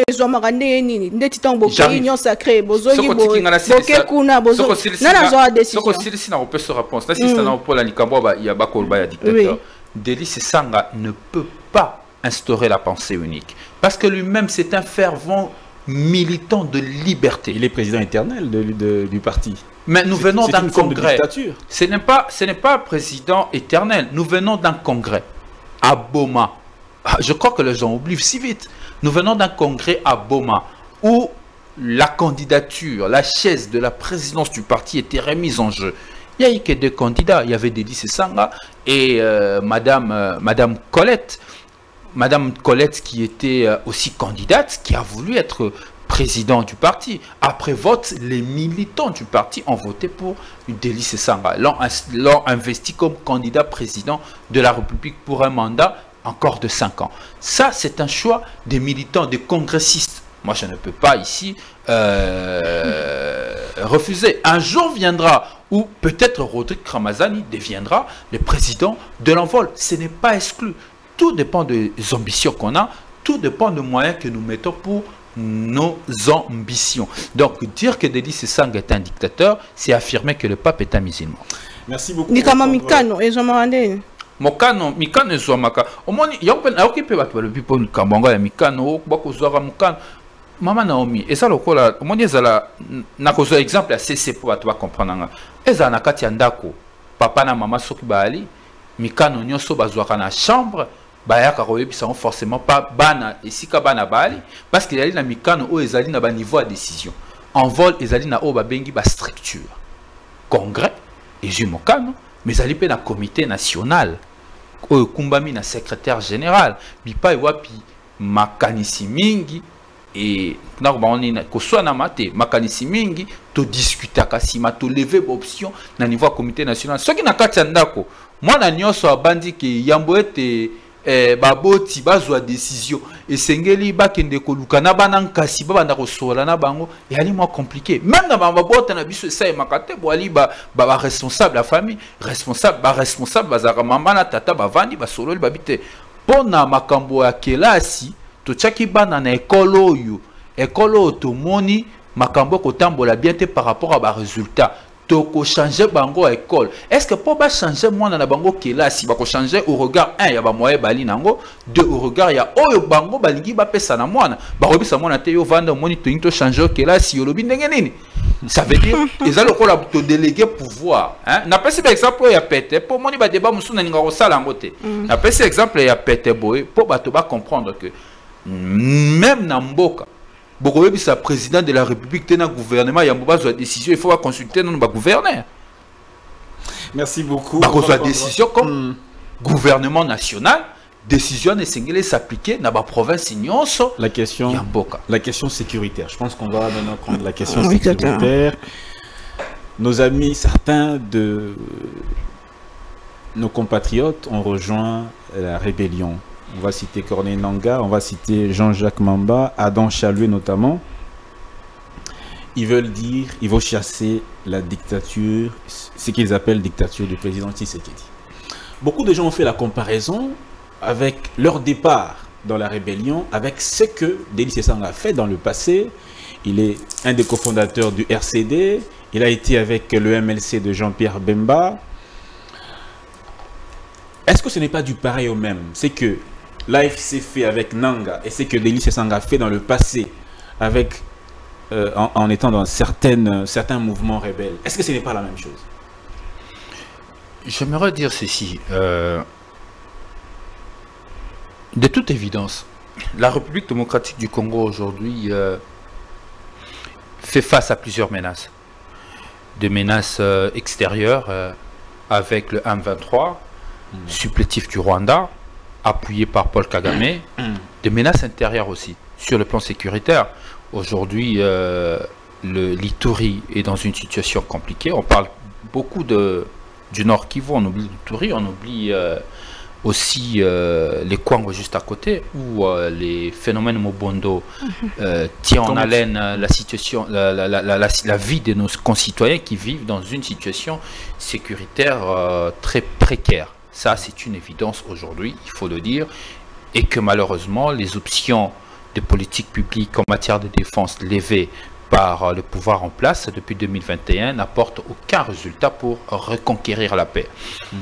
Delis Sesanga ne peut pas instaurer la pensée unique. Parce que lui-même, c'est un fervent militant de liberté. Il est président éternel du parti. Mais nous venons d'un congrès. Ce n'est pas président éternel. Nous venons d'un congrès à Boma. Je crois que les gens oublient si vite. Nous venons d'un congrès à Boma où la candidature, la chaise de la présidence du parti était remise en jeu. Il n'y a eu que deux candidats. Il y avait Delis Sesanga et Madame Colette. Madame Colette qui était aussi candidate, qui a voulu être président du parti. Après vote, les militants du parti ont voté pour Delis Sesanga. L'ont investi comme candidat président de la République pour un mandat encore de 5 ans. Ça, c'est un choix des militants, des congressistes. Moi, je ne peux pas ici refuser. Un jour viendra où peut-être Rodrigue Ramazani deviendra le président de l'envol. Ce n'est pas exclu. Tout dépend des ambitions qu'on a, tout dépend des moyens que nous mettons pour nos ambitions. Donc, dire que Delis Sesanga est un dictateur, c'est affirmer que le pape est un musulman. Merci beaucoup. Mikano, Mikano ezwamaka. Omoni yakopena okipe bato balobi po kambanga ya Mikano bakozwaka Mikano. Mama Naomi, eza lokola omoni ezala nakozwa exemple ya CC po bato ba comprendre. Eza na kati ya ndako. Papa na mama soki baali Mikano nyonso bazwaka na chambre. Bayaka koyebisa forcément pas bana esika bana bali parce qu'il y a na Mikano o ezali na ba niveau de décision. En vol ezali na o ba bengi ba structure. Congrès et Jumokano mais ezali pe na comité national. O kumbami na secrétaire général, bipa wapi makanisi mingi et na baoni na koswa na mate makanisi mingi to discuter kasima to lever option na niveau comité national. Soki na kati ndako, moi na nyonso abandi ke yambo ete baboti bazwa décision esengeli bakende koluka na bana nkasi babanda kosola na bango yali mo compliqué même na babota na biso ça makate boali ba responsable la famille responsable bazaka mama na tata bavandi basololi babite pona makambo ya kelasi to tchaki bana na ekolo to moni makambo ko tambola bien te par rapport à ba résultat toko changer bango à école. Est-ce que pour ba changer moi na bango kelasi ba ko changer au regard un ya ba moye bali nango, deux au regard ya oyo bango balingi ba pesa na mwana ba robisa mwana te yo vanda moni to into changer kelasi yo lobi ndenge nini. Ça veut dire ils allent ko la to déléguer pouvoir hein. Na pesi par exemple ya pete pour moni ba débat musu na ninga ko sala ngote. Na pesi exemple ya pete boy pour ba to ba comprendre que même na mboka Bokoyebi sa président de la République tena gouvernement ya mboba zo décision il faut consulter non ba gouverneur. Merci beaucoup. Ba ko décision comme gouvernement national, décision ne singele s'appliquer na ba province nyonso. La question sécuritaire. Je pense qu'on va maintenant prendre la question sécuritaire. Nos amis, certains de nos compatriotes ont rejoint la rébellion. On va citer Corneille Nangaa, on va citer Jean-Jacques Mamba, Adam Chaluet notamment. Ils veulent chasser la dictature, ce qu'ils appellent dictature du président Tshisekedi. Beaucoup de gens ont fait la comparaison avec leur départ dans la rébellion, avec ce que Delis Sesanga a fait dans le passé. Il est un des cofondateurs du RCD, il a été avec le MLC de Jean-Pierre Bemba. Est-ce que ce n'est pas du pareil au même? C'est que l'AFC fait avec Nanga et c'est que Delis Sesanga fait dans le passé avec, en étant dans certains mouvements rebelles. Est-ce que ce n'est pas la même chose? J'aimerais dire ceci. De toute évidence, la République démocratique du Congo aujourd'hui fait face à plusieurs menaces. Des menaces extérieures avec le M23, supplétif du Rwanda, appuyé par Paul Kagame, des menaces intérieures aussi, sur le plan sécuritaire. Aujourd'hui, l'Ituri est dans une situation compliquée. On parle beaucoup du Nord Kivu, on oublie l'Ituri, on oublie aussi les Kwango juste à côté, où les phénomènes Mobondo tiennent en haleine la situation, la vie de nos concitoyens qui vivent dans une situation sécuritaire très précaire. Ça, c'est une évidence aujourd'hui, il faut le dire, et que malheureusement, les options de politique publique en matière de défense levées par le pouvoir en place depuis 2021 n'apportent aucun résultat pour reconquérir la paix.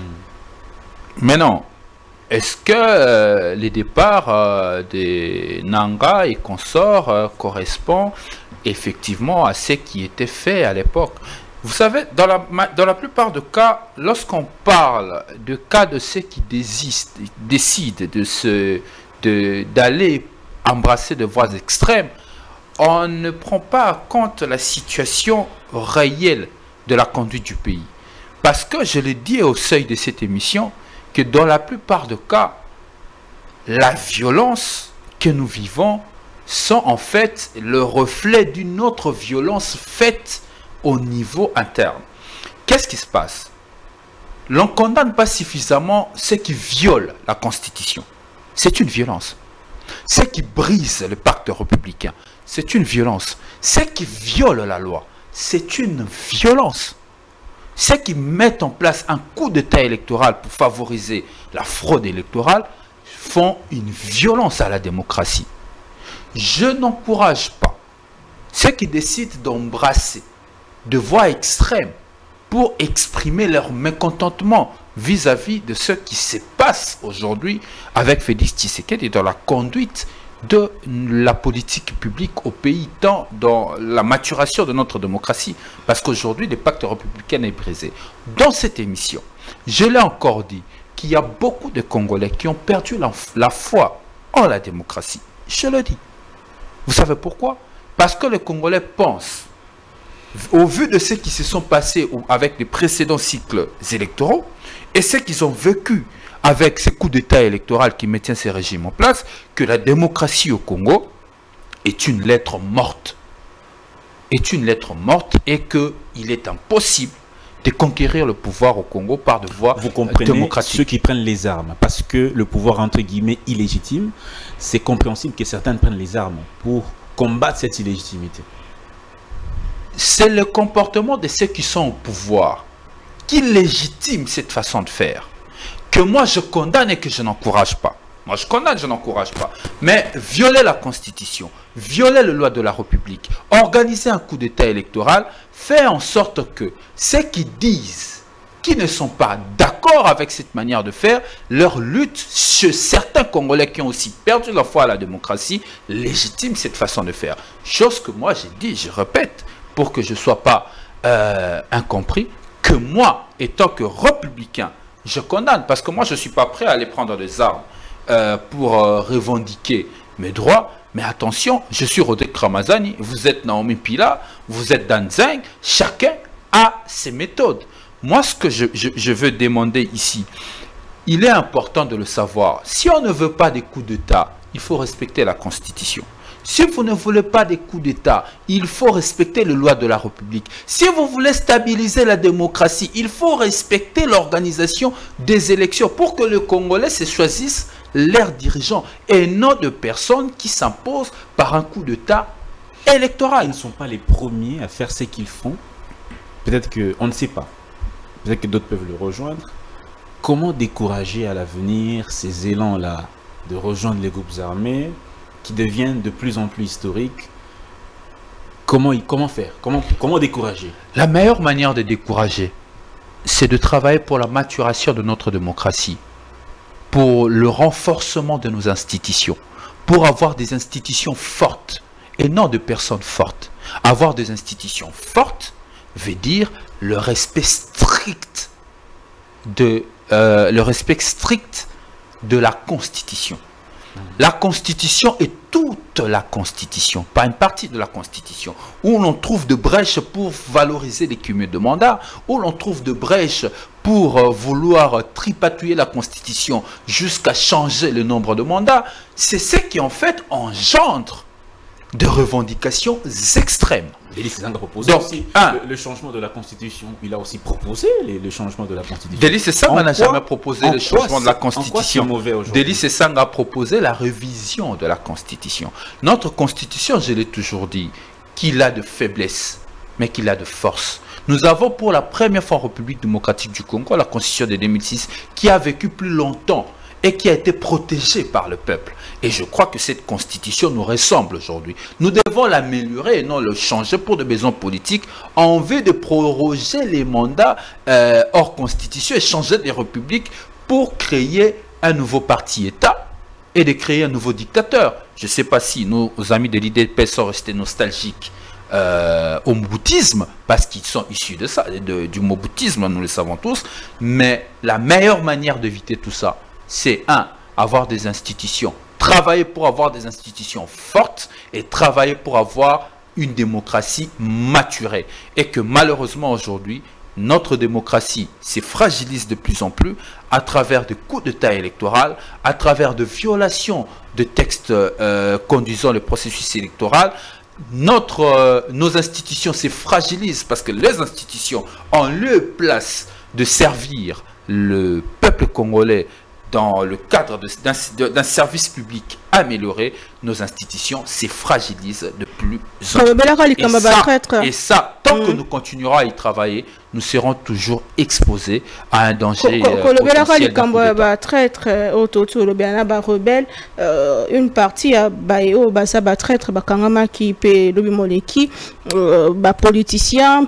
Maintenant, est-ce que les départs des Nanga et consorts correspondent effectivement à ce qui était fait à l'époque? Vous savez, dans la plupart des cas, lorsqu'on parle de cas de ceux qui décident d'aller embrasser de voies extrêmes, on ne prend pas en compte la situation réelle de la conduite du pays. Parce que je l'ai dit au seuil de cette émission, que dans la plupart des cas, la violence que nous vivons sont en fait le reflet d'une autre violence faite au niveau interne. Qu'est-ce qui se passe? L'on ne condamne pas suffisamment ceux qui violent la Constitution. C'est une violence. Ceux qui brisent le pacte républicain, c'est une violence. Ceux qui violent la loi, c'est une violence. Ceux qui mettent en place un coup d'État électoral pour favoriser la fraude électorale font une violence à la démocratie. Je n'encourage pas ceux qui décident d'embrasser de voies extrêmes pour exprimer leur mécontentement vis-à-vis de ce qui se passe aujourd'hui avec Félix Tshisekedi dans la conduite de la politique publique au pays, tant dans la maturation de notre démocratie, parce qu'aujourd'hui, le pacte républicain est brisé. Dans cette émission, je l'ai encore dit, qu'il y a beaucoup de Congolais qui ont perdu la foi en la démocratie. Je le dis. Vous savez pourquoi? Parce que les Congolais pensent, au vu de ce qui se sont passés avec les précédents cycles électoraux, et ce qu'ils ont vécu avec ces coups d'État électoral qui maintiennent ces régimes en place, que la démocratie au Congo est une lettre morte. Est une lettre morte et qu'il est impossible de conquérir le pouvoir au Congo par de voies démocratiques. Vous comprenez ceux qui prennent les armes, parce que le pouvoir entre guillemets illégitime, c'est compréhensible que certains prennent les armes pour combattre cette illégitimité. C'est le comportement de ceux qui sont au pouvoir qui légitime cette façon de faire, que moi je condamne et que je n'encourage pas. Moi je condamne, je n'encourage pas. Mais violer la Constitution, violer les lois de la République, organiser un coup d'État électoral, fait en sorte que ceux qui disent qu'ils ne sont pas d'accord avec cette manière de faire, leur lutte chez certains Congolais qui ont aussi perdu la foi à la démocratie, légitime cette façon de faire. Chose que moi j'ai dit, je répète, pour que je ne sois pas incompris, que moi, étant que républicain, je condamne, parce que moi, je ne suis pas prêt à aller prendre des armes pour revendiquer mes droits. Mais attention, je suis Rodrigue Ramazani, vous êtes Naomi Pila, vous êtes Danzeng, chacun a ses méthodes. Moi, ce que je veux demander ici, il est important de le savoir. Si on ne veut pas des coups d'État, il faut respecter la Constitution. Si vous ne voulez pas des coups d'État, il faut respecter les lois de la République. Si vous voulez stabiliser la démocratie, il faut respecter l'organisation des élections pour que les Congolais se choisissent leurs dirigeants et non de personnes qui s'imposent par un coup d'État électoral. Ils ne sont pas les premiers à faire ce qu'ils font. Peut-être qu'on ne sait pas. Peut-être que d'autres peuvent le rejoindre. Comment décourager à l'avenir ces élans-là de rejoindre les groupes armés qui deviennent de plus en plus historiques? Comment faire? Comment décourager? La meilleure manière de décourager, c'est de travailler pour la maturation de notre démocratie, pour le renforcement de nos institutions, pour avoir des institutions fortes et non de personnes fortes. Avoir des institutions fortes veut dire le respect strict de la Constitution. La Constitution est toute la Constitution, pas une partie de la Constitution, où l'on trouve de brèches pour valoriser les cumuls de mandats, où l'on trouve de brèches pour vouloir tripatouiller la Constitution jusqu'à changer le nombre de mandats. C'est ce qui en fait engendre de revendications extrêmes. Délis Sesanga a proposé Donc, aussi le changement de la Constitution. Il a aussi proposé le changement de la Constitution. Délis Sesanga n'a jamais proposé le changement de la Constitution. Délis Sesanga a proposé la révision de la Constitution. Notre Constitution, je l'ai toujours dit, qu'il a de faiblesses, mais qu'il a de force. Nous avons pour la première fois en République démocratique du Congo la Constitution de 2006 qui a vécu plus longtemps et qui a été protégée par le peuple. Et je crois que cette Constitution nous ressemble aujourd'hui. Nous devons l'améliorer et non le changer pour des besoins politiques en vue de proroger les mandats hors Constitution et changer les républiques pour créer un nouveau parti-État et de créer un nouveau dictateur. Je ne sais pas si nos amis de l'IDP sont restés nostalgiques au moboutisme, parce qu'ils sont issus de ça, du moboutisme, nous le savons tous, mais la meilleure manière d'éviter tout ça, c'est avoir des institutions, travailler pour avoir des institutions fortes et travailler pour avoir une démocratie maturée. Et que malheureusement aujourd'hui, notre démocratie se fragilise de plus en plus à travers de coups d'État électoral, à travers de violations de textes conduisant le processus électoral. Nos institutions se fragilisent parce que les institutions ont lieu et place de servir le peuple congolais dans le cadre d'un service public amélioré. Nos institutions se fragilisent de plus en plus. Et ça, tant que nous continuerons à y travailler, nous serons toujours exposés à un danger potentiel. Une partie a traître qui politicien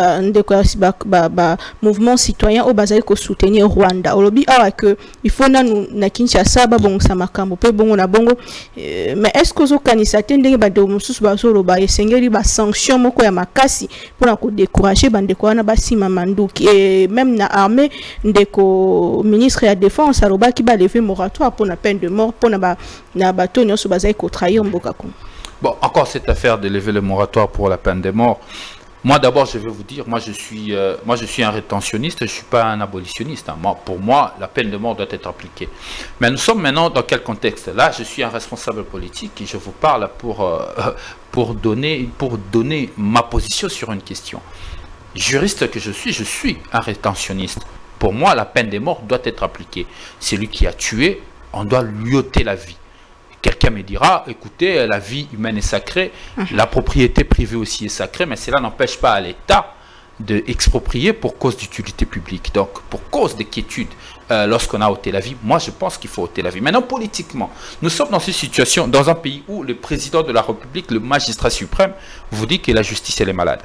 mouvement citoyen au bazali ko soutenir Rwanda. Il faut na Kinshasa bon samakambo pe bon na bongo. Mais est-ce que vous kanisa tendenge ba de mususu ba solo ba esengeli ba sanction moko ya makasi pour na ko décourager bande ko na basi mamanduki et même na armée ndeko ministre ya défense aloba ki ba lever moratoire pour la peine de mort pour na bato nyonso bazali ko trahir mboka ko. Bon, encore cette affaire de lever le moratoire pour la peine de mort. Moi, d'abord, je vais vous dire, moi, je suis un rétentionniste, je ne suis pas un abolitionniste. Hein. Pour moi, la peine de mort doit être appliquée. Mais nous sommes maintenant dans quel contexte? Là, je suis un responsable politique et je vous parle pour donner ma position sur une question. Juriste que je suis un rétentionniste. Pour moi, la peine de mort doit être appliquée. Celui qui a tué, on doit lui ôter la vie. Quelqu'un me dira, écoutez, la vie humaine est sacrée, la propriété privée aussi est sacrée, mais cela n'empêche pas à l'État d'exproprier pour cause d'utilité publique. Donc, pour cause de quiétude, lorsqu'on a ôté la vie, moi je pense qu'il faut ôter la vie. Maintenant, politiquement, nous sommes dans une situation, dans un pays où le président de la République, le magistrat suprême, vous dit que la justice, elle est malade.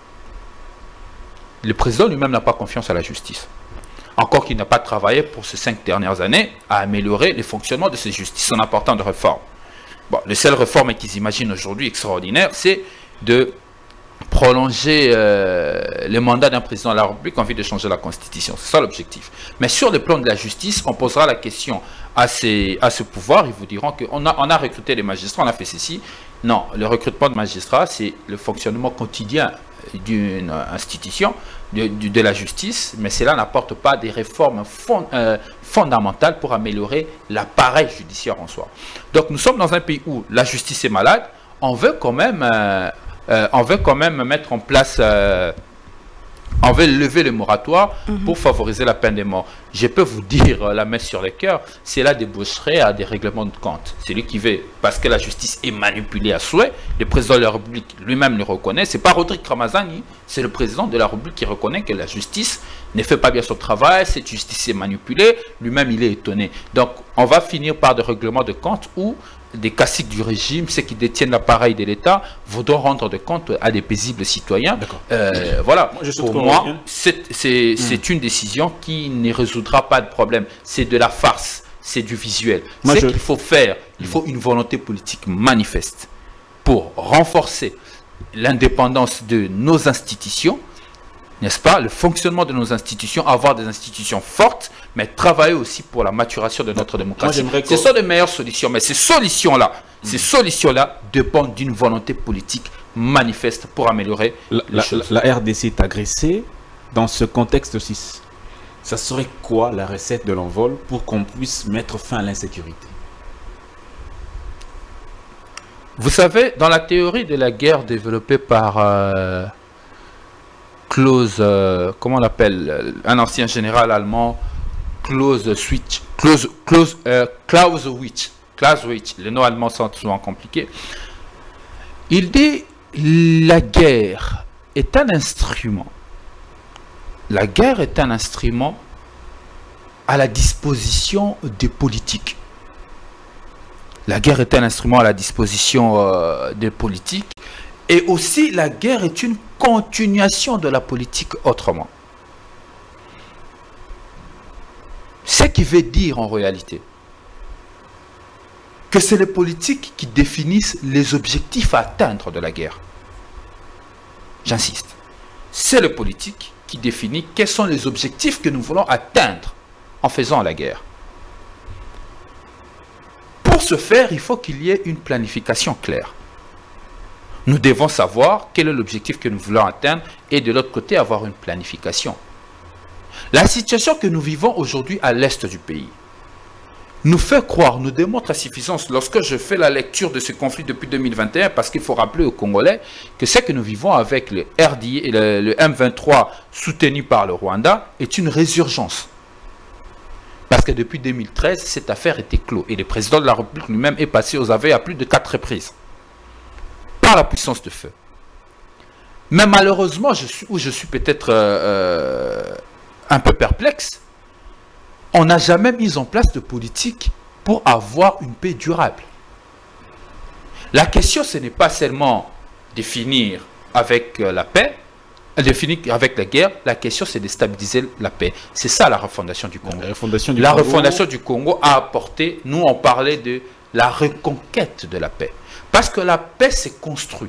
Le président lui-même n'a pas confiance à la justice. Encore qu'il n'a pas travaillé pour ces 5 dernières années à améliorer le fonctionnement de ces justices en apportant des réformes. Bon, les seules réformes qu'ils imaginent aujourd'hui extraordinaires, c'est de prolonger le mandat d'un président de la République en vue de changer la Constitution. C'est ça l'objectif. Mais sur le plan de la justice, on posera la question à ce pouvoir. Ils vous diront qu'on a recruté des magistrats, on a fait ceci. Non, le recrutement de magistrats, c'est le fonctionnement quotidien d'une institution, de la justice, mais cela n'apporte pas des réformes fondamentales pour améliorer l'appareil judiciaire en soi. Donc nous sommes dans un pays où la justice est malade, on veut quand même mettre en place, on veut lever le moratoire pour favoriser la peine de mort. Je peux vous dire la main sur le cœur, cela déboucherait à des règlements de compte. Celui qui veut, parce que la justice est manipulée à souhait, le président de la République lui-même le reconnaît. C'est pas Rodrigue Ramazani, c'est le président de la République qui reconnaît que la justice ne fait pas bien son travail, cette justice est manipulée, lui-même il est étonné. Donc on va finir par des règlements de compte où des caciques du régime, ceux qui détiennent l'appareil de l'État, voudront rendre de compte à des paisibles citoyens. Voilà, pour moi, c'est une décision qui ne résoudra pas de problème. C'est de la farce, c'est du visuel. Ce qu'il faut faire, il faut une volonté politique manifeste pour renforcer l'indépendance de nos institutions, n'est-ce pas, le fonctionnement de nos institutions, avoir des institutions fortes, mais travailler aussi pour la maturation de notre démocratie. Ce sont les meilleures solutions, mais ces solutions-là dépendent d'une volonté politique manifeste pour améliorer les choses. La RDC est agressée. Dans ce contexte-ci, ça serait quoi la recette de l'envol pour qu'on puisse mettre fin à l'insécurité? Vous savez, dans la théorie de la guerre développée par Clausewitz, comment on l'appelle, un ancien général allemand, Clausewitz, les noms allemands sont souvent compliqués. Il dit la guerre est un instrument. La guerre est un instrument à la disposition des politiques. La guerre est un instrument à la disposition des politiques. Et aussi, la guerre est une continuation de la politique autrement. Ce qui veut dire en réalité que c'est les politiques qui définissent les objectifs à atteindre de la guerre. J'insiste. C'est le politique qui définit quels sont les objectifs que nous voulons atteindre en faisant la guerre. Pour ce faire, il faut qu'il y ait une planification claire. Nous devons savoir quel est l'objectif que nous voulons atteindre et de l'autre côté avoir une planification. La situation que nous vivons aujourd'hui à l'est du pays nous fait croire, nous démontre à suffisance lorsque je fais la lecture de ce conflit depuis 2021, parce qu'il faut rappeler aux Congolais que ce que nous vivons avec le RDI et le M23 soutenu par le Rwanda est une résurgence. Parce que depuis 2013, cette affaire était close et le président de la République lui-même est passé aux aveux à plus de 4 reprises par la puissance de feu. Mais malheureusement, je suis peut-être un peu perplexe. On n'a jamais mis en place de politique pour avoir une paix durable. La question, ce n'est pas seulement de finir avec la paix, de finir avec la guerre. La question, c'est de stabiliser la paix. C'est ça la refondation du Congo. La refondation du Congo a apporté, nous on parlait de la reconquête de la paix. Parce que la paix se construit.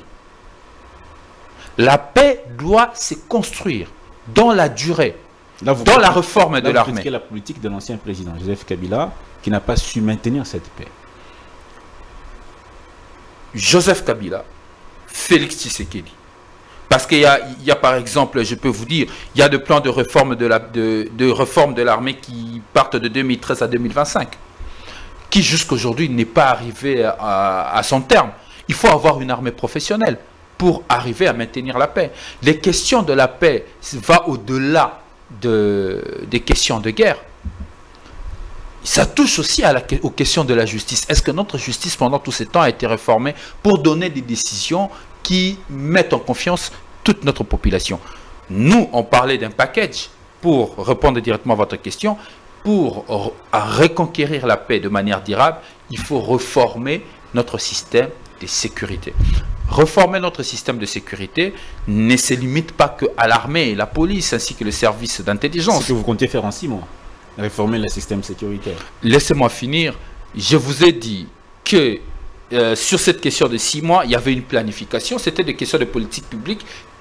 La paix doit se construire dans la durée. Là, dans la réforme de l'armée. La politique de l'ancien président Joseph Kabila qui n'a pas su maintenir cette paix. Joseph Kabila, Félix Tshisekedi. Parce qu'il y a par exemple, je peux vous dire, il y a des plans de réforme de l'armée qui partent de 2013 à 2025, qui jusqu'aujourd'hui n'est pas arrivé à son terme. Il faut avoir une armée professionnelle pour arriver à maintenir la paix. Les questions de la paix vont au-delà des questions de guerre. Ça touche aussi aux questions de la justice. Est-ce que notre justice pendant tout ce temps a été réformée pour donner des décisions qui mettent en confiance toute notre population? Nous, on parlait d'un package pour répondre directement à votre question. Pour reconquérir la paix de manière durable, il faut réformer notre système de sécurité. Réformer notre système de sécurité ne se limite pas qu'à l'armée, la police ainsi que les services d'intelligence. Ce que vous comptez faire en 6 mois, réformer le système sécuritaire. Laissez-moi finir. Je vous ai dit que sur cette question de 6 mois, il y avait une planification. C'était des questions de politique publique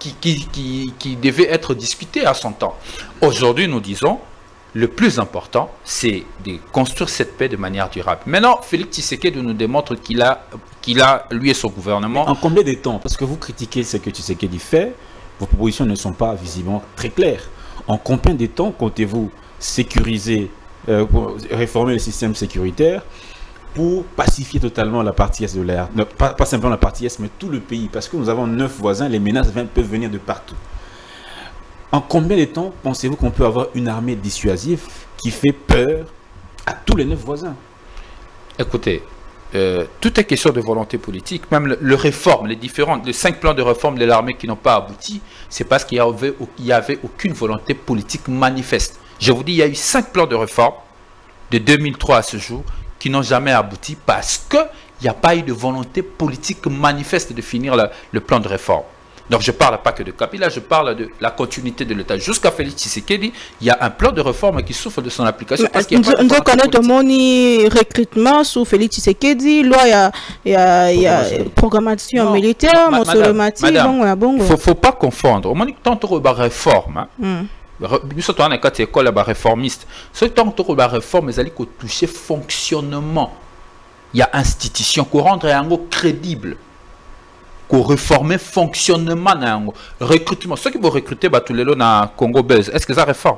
qui devaient être discutées à son temps. Aujourd'hui, nous disons, le plus important, c'est de construire cette paix de manière durable. Maintenant, Félix Tshisekedi nous démontre qu'il a, lui et son gouvernement... En combien de temps? Parce que vous critiquez ce que Tshisekedi fait, vos propositions ne sont pas visiblement très claires. En combien de temps comptez-vous sécuriser, réformer le système sécuritaire pour pacifier totalement la partie est de l'air? Pas simplement la partie est, mais tout le pays. Parce que nous avons 9 voisins, les menaces peuvent venir de partout. En combien de temps pensez-vous qu'on peut avoir une armée dissuasive qui fait peur à tous les 9 voisins? Écoutez, tout est question de volonté politique. Même les 5 plans de réforme de l'armée qui n'ont pas abouti, c'est parce qu'il n'y avait aucune volonté politique manifeste. Je vous dis, il y a eu 5 plans de réforme de 2003 à ce jour qui n'ont jamais abouti parce qu'il n'y a pas eu de volonté politique manifeste de finir le plan de réforme. Donc je ne parle pas que de Kabila, je parle de la continuité de l'État. Jusqu'à Félix Tshisekedi, il y a un plan de réforme qui souffre de son application. Parce qu'il y a pas de connaître mon recrutement sous Félix Tshisekedi, loi, il y a programmation militaire, il ne faut pas confondre. Au moment où on a réforme, nous sommes en école réformiste. Ce temps où on a réforme, ils allaient toucher fonctionnement. Il y a institution qui rendre un mot crédible. Pour réformer fonctionnement recrutement. Ceux qui vont recruter tous les lots dans Congo Buzz, est-ce que ça réforme?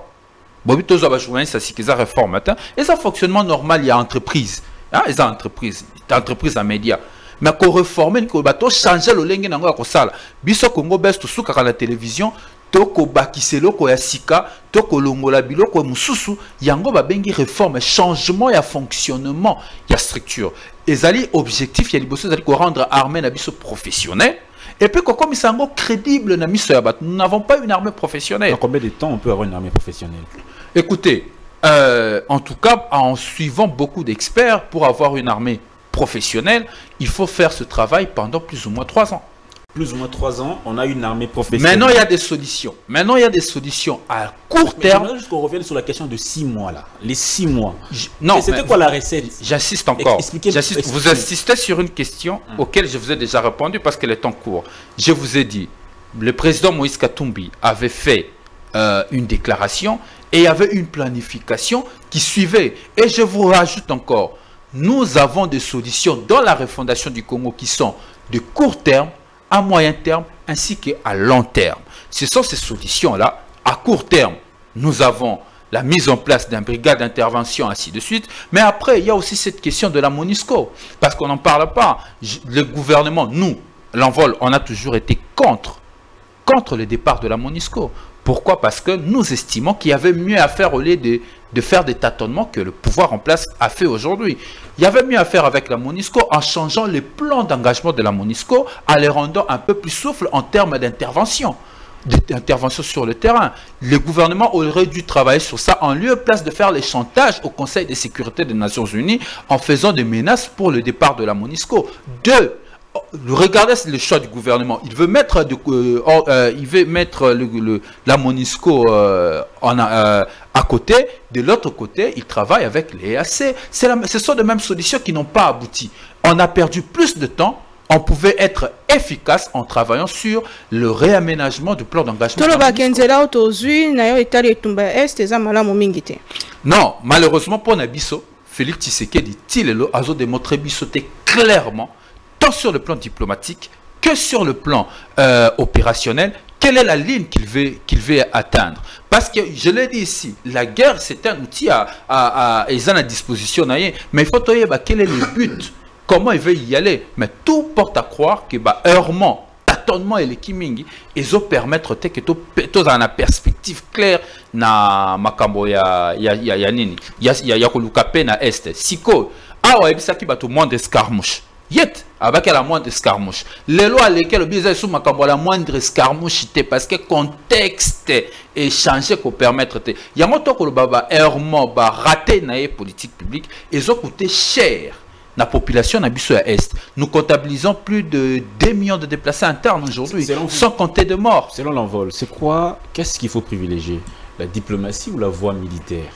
Ça réforme. Et ça fonctionnement normal, il y a entreprise. Il y a entreprise en médias. mais qu'on réforme, qu'on changer le lingue nango ko sala. Biso Congo best to suka la télévision, toko bakiselo ko ya sika, toko longola biloko mususu, yango ba bengi réforme, changement ya fonctionnement, ya structure. Ezali objectif ya liboso ezali ko rendre armée na biso professionnel. Et puis comme ils sont crédibles na miso ya bat, nous n'avons pas une armée professionnelle. Dans combien de temps on peut avoir une armée professionnelle? Écoutez, en tout cas, en suivant beaucoup d'experts, pour avoir une armée professionnelle, il faut faire ce travail pendant plus ou moins 3 ans. Plus ou moins 3 ans, on a une armée professionnelle. Maintenant, il y a des solutions. Maintenant, il y a des solutions à court terme. J'aimerais juste qu'on revienne sur la question de 6 mois là. Les 6 mois. Non. C'était quoi la recette? J'assiste encore. Vous insistez sur une question auquel je vous ai déjà répondu parce qu'elle est en cours. Je vous ai dit, le président Moïse Katumbi avait fait une déclaration et il y avait une planification qui suivait. Et je vous rajoute encore, nous avons des solutions dans la refondation du Congo qui sont de court terme, à moyen terme, ainsi qu'à long terme. Ce sont ces solutions-là. À court terme, nous avons la mise en place d'une brigade d'intervention, ainsi de suite. Mais après, il y a aussi cette question de la MONUSCO. Parce qu'on n'en parle pas. Le gouvernement, nous, l'envol, on a toujours été contre le départ de la MONUSCO. Pourquoi? Parce que nous estimons qu'il y avait mieux à faire au lieu de faire des tâtonnements que le pouvoir en place a fait aujourd'hui. Il y avait mieux à faire avec la MONUSCO en changeant les plans d'engagement de la MONUSCO, en les rendant un peu plus souples en termes d'intervention sur le terrain. Le gouvernement aurait dû travailler sur ça en lieu et place de faire les chantages au Conseil de sécurité des Nations Unies en faisant des menaces pour le départ de la MONUSCO. Regardez le choix du gouvernement. Il veut mettre, la MONUSCO à côté. De l'autre côté, il travaille avec les EAC. Ce sont les mêmes solutions qui n'ont pas abouti. On a perdu plus de temps. On pouvait être efficace en travaillant sur le réaménagement du plan d'engagement. Non, malheureusement pour Nabiso, Félix Tshisekedi a démontré clairement, tant sur le plan diplomatique que sur le plan opérationnel, quelle est la ligne qu'il veut atteindre. Parce que, je l'ai dit ici, la guerre, c'est un outil à disposition, mais il faut savoir quel est le but, comment il veut y aller. Mais tout porte à croire que, heurement, tâtonnement et les kimingi, ils ont permettre que tout dans la perspective claire na makambo ya nini, ya kolukape na est. Siko, awa ebisaki bato moins d'escarmouche. Yet, avec la moindre escarmouche. Les lois lesquelles le sous la moindre escarmouche, parce que le contexte est changé pour permettre. Il y a un moment où baba errement raté na politique publique, ils ont coûté cher. La population na biso à Est. Nous comptabilisons plus de 2 millions de déplacés internes aujourd'hui, sans compter de morts. Selon l'envol, c'est quoi? Qu'est-ce qu'il faut privilégier? La diplomatie ou la voie militaire?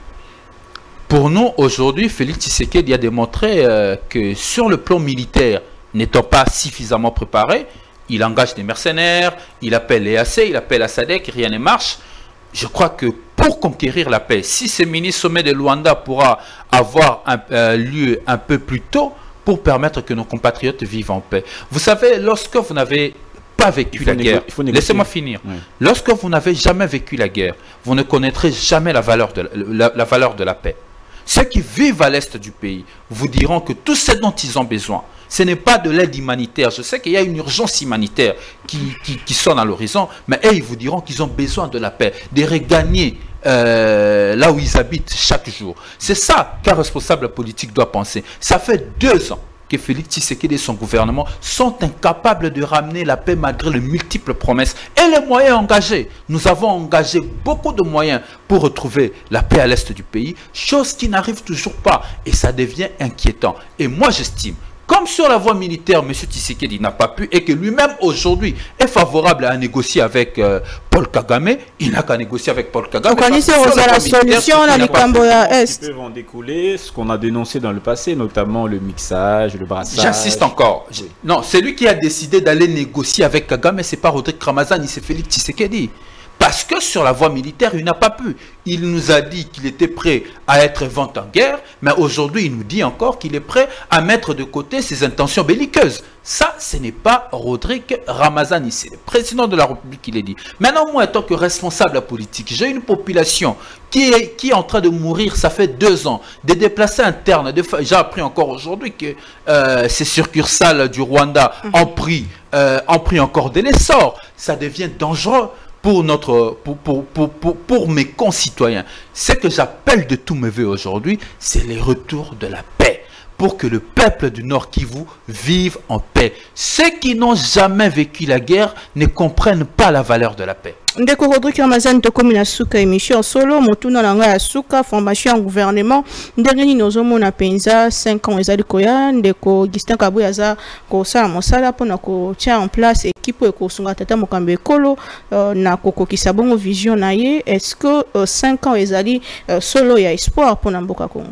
Pour nous, aujourd'hui, Félix Tshisekedi a démontré que sur le plan militaire, n'étant pas suffisamment préparé, il engage des mercenaires, il appelle les AC, il appelle la SADC, rien ne marche. Je crois que pour conquérir la paix, si ce mini-sommet de Luanda pourra avoir lieu un peu plus tôt pour permettre que nos compatriotes vivent en paix. Vous savez, lorsque vous n'avez pas vécu la guerre, laissez-moi finir. Oui. Lorsque vous n'avez jamais vécu la guerre, vous ne connaîtrez jamais la valeur de la paix. Ceux qui vivent à l'est du pays vous diront que tout ce dont ils ont besoin, ce n'est pas de l'aide humanitaire. Je sais qu'il y a une urgence humanitaire qui sonne à l'horizon, mais eux, ils vous diront qu'ils ont besoin de la paix, de regagner là où ils habitent chaque jour. C'est ça qu'un responsable politique doit penser. Ça fait 2 ans que Félix Tshisekedi et son gouvernement sont incapables de ramener la paix malgré les multiples promesses et les moyens engagés. Nous avons engagé beaucoup de moyens pour retrouver la paix à l'est du pays, chose qui n'arrive toujours pas et ça devient inquiétant. Et moi j'estime, comme sur la voie militaire, M. Tshisekedi n'a pas pu et que lui-même aujourd'hui est favorable à négocier avec Paul Kagame, il n'a qu'à négocier avec Paul Kagame. La solution, Est. Peuvent en découler ce qu'on a dénoncé dans le passé, notamment le mixage, le brassage. J'insiste encore. Non, c'est lui qui a décidé d'aller négocier avec Kagame, c'est pas Rodrigue Ramazani, c'est Félix Tshisekedi. Parce que sur la voie militaire, il n'a pas pu. Il nous a dit qu'il était prêt à être vent en guerre, mais aujourd'hui, il nous dit encore qu'il est prêt à mettre de côté ses intentions belliqueuses. Ça, ce n'est pas Rodrigue Ramazani, c'est le président de la République qui l'a dit. Maintenant, moi, en tant que responsable politique, j'ai une population qui est en train de mourir, ça fait 2 ans, des déplacés internes. J'ai appris encore aujourd'hui que ces succursales du Rwanda ont pris encore de l'essor. Ça devient dangereux pour mes concitoyens. Ce que j'appelle de tous mes voeux aujourd'hui, c'est le retour de la paix. Pour que le peuple du Nord Kivu vive en paix. Ceux qui n'ont jamais vécu la guerre ne comprennent pas la valeur de la paix. Ndeko Rodrigue Ramazani tokomi na suka émission solo motuna nanga ya suka formation en gouvernement ndengeni nozomo na penza 5 ans ezali koya ndeko Gistin Kabuya za ko sala mosala pona ko tia en place équipe ko sunga tata mokambe ekolo na kokokisa bongo vision na ye. Est-ce que 5 ans ezali solo ya espoir pona mboka Congo?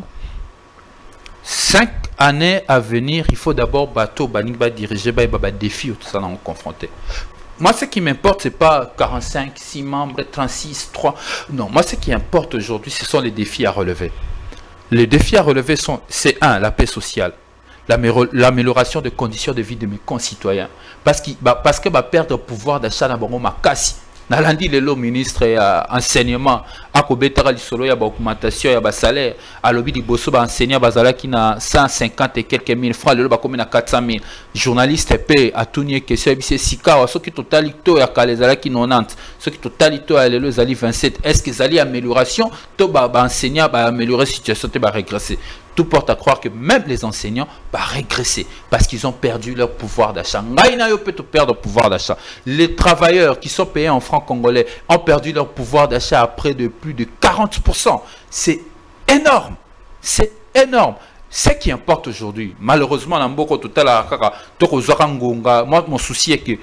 5 années à venir, il faut d'abord bateau banikba diriger ba défi tout ça on confronté. Moi ce qui m'importe c'est pas 45 6 membres 36 3. Non, moi ce qui importe aujourd'hui ce sont les défis à relever. Les défis à relever sont c'est 1 la paix sociale, l'amélioration des conditions de vie de mes concitoyens parce que perdre pouvoir d'achat na bango makasi. Nalandi lelo ministre ya enseignement akobetaka lisolo ya augmentation ya ba salaire alobi liboso ba enseignant bazala ki na 150 et quelques mille francs lelo ba komi na 400 000 journaliste pe atuni question bise sika soki totalito ya kalezala ki 90 soki totalito ya lelo zali 27 est-ce que zali amélioration to ba enseignant ba améliorer situation te ba régresser. Tout porte à croire que même les enseignants vont régresser parce qu'ils ont perdu leur pouvoir d'achat. Perdre pouvoir d'achat. Les travailleurs qui sont payés en francs congolais ont perdu leur pouvoir d'achat à près de plus de 40%. C'est énorme. C'est énorme. Ce qui importe aujourd'hui, malheureusement, moi, mon souci est que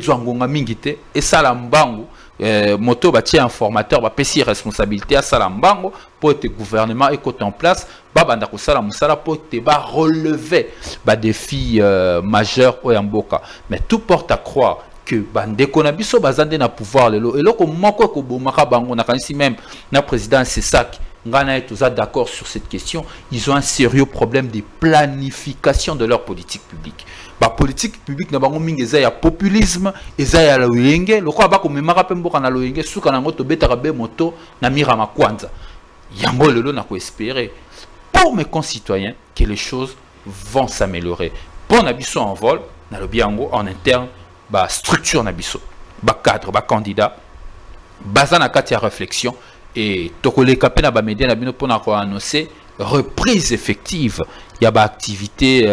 et Salambango, moto bâti informateur ba pesi responsabilité à Salambango pour être gouvernement et côté en place babanda ko sala musala pour te ba relever ba défi majeur au Yamboka. Mais tout porte à croire que bandeko na biso bazande na pouvoir lelo eloko moko ko bomaka bango na kanisi même na président Sesaki ngana et tous d'accord sur cette question. Ils ont un sérieux problème de planification de leur politique publique. La politique publique na bango mingi eza ya populisme eza ya loyenge lokwa ba ko memaka pe mboka na loyenge suka na ngoto betaka be moto na mira makwanza yango lelo na ko espérer pour mes concitoyens que les choses vont s'améliorer. Pour nabiso en vol na lobiango en interne ba structure nabiso ba cadre ba candidat bazana kati ya réflexion et tokoleka pe na ba média na bino pona ko annoncer reprise effective. Il y a activité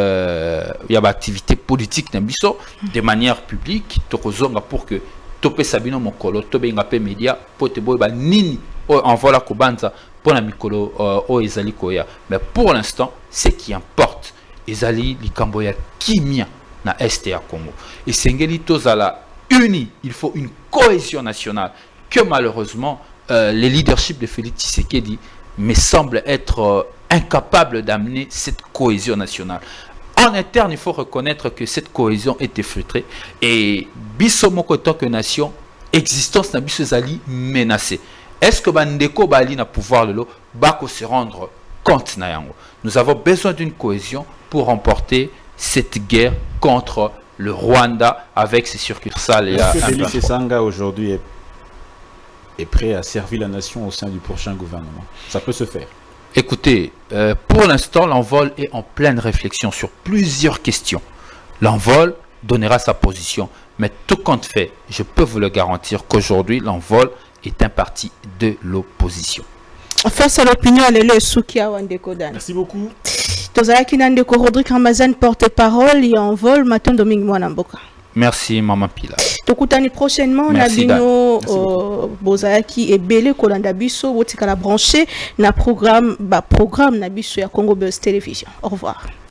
politique n'ambiso de manière publique tokozonga pour que topé sabino mokolo tobe ngapé média pour te boyba nini envoie la kobanza pour la mikolo o ezali koya. Mais pour l'instant ce qui importe ezali likambo ya kimia na este ya Congo et sengeli tozala uni. Il faut une cohésion nationale que malheureusement les leadership de Félix Tshisekedi me semble être incapable d'amener cette cohésion nationale. En interne, il faut reconnaître que cette cohésion est effeutrée et Bissomoko tant que nation, existence na biso zali menacée. Est-ce que Bandeko Bali na pouvoir le bako se rendre compte na yango? Nous avons besoin d'une cohésion pour remporter cette guerre contre le Rwanda avec ses succursales. Est-ce que Félix Sanga aujourd'hui est prêt à servir la nation au sein du prochain gouvernement? Ça peut se faire. Écoutez, pour l'instant, l'envol est en pleine réflexion sur plusieurs questions. L'envol donnera sa position, mais tout compte fait, je peux vous le garantir qu'aujourd'hui, l'envol est un parti de l'opposition. Face à l'opinion, merci beaucoup. Tozaki Nandeko Rodrigue Ramazani, porte-parole, et envol, Matin Domingue Mwanamboka. Merci Maman Pila. Tokutani prochainement Nabino Bozaki et Belé Kolanda Biso wotika la branché na programme Nabiso ya Congo Buzz Télévision. Au revoir.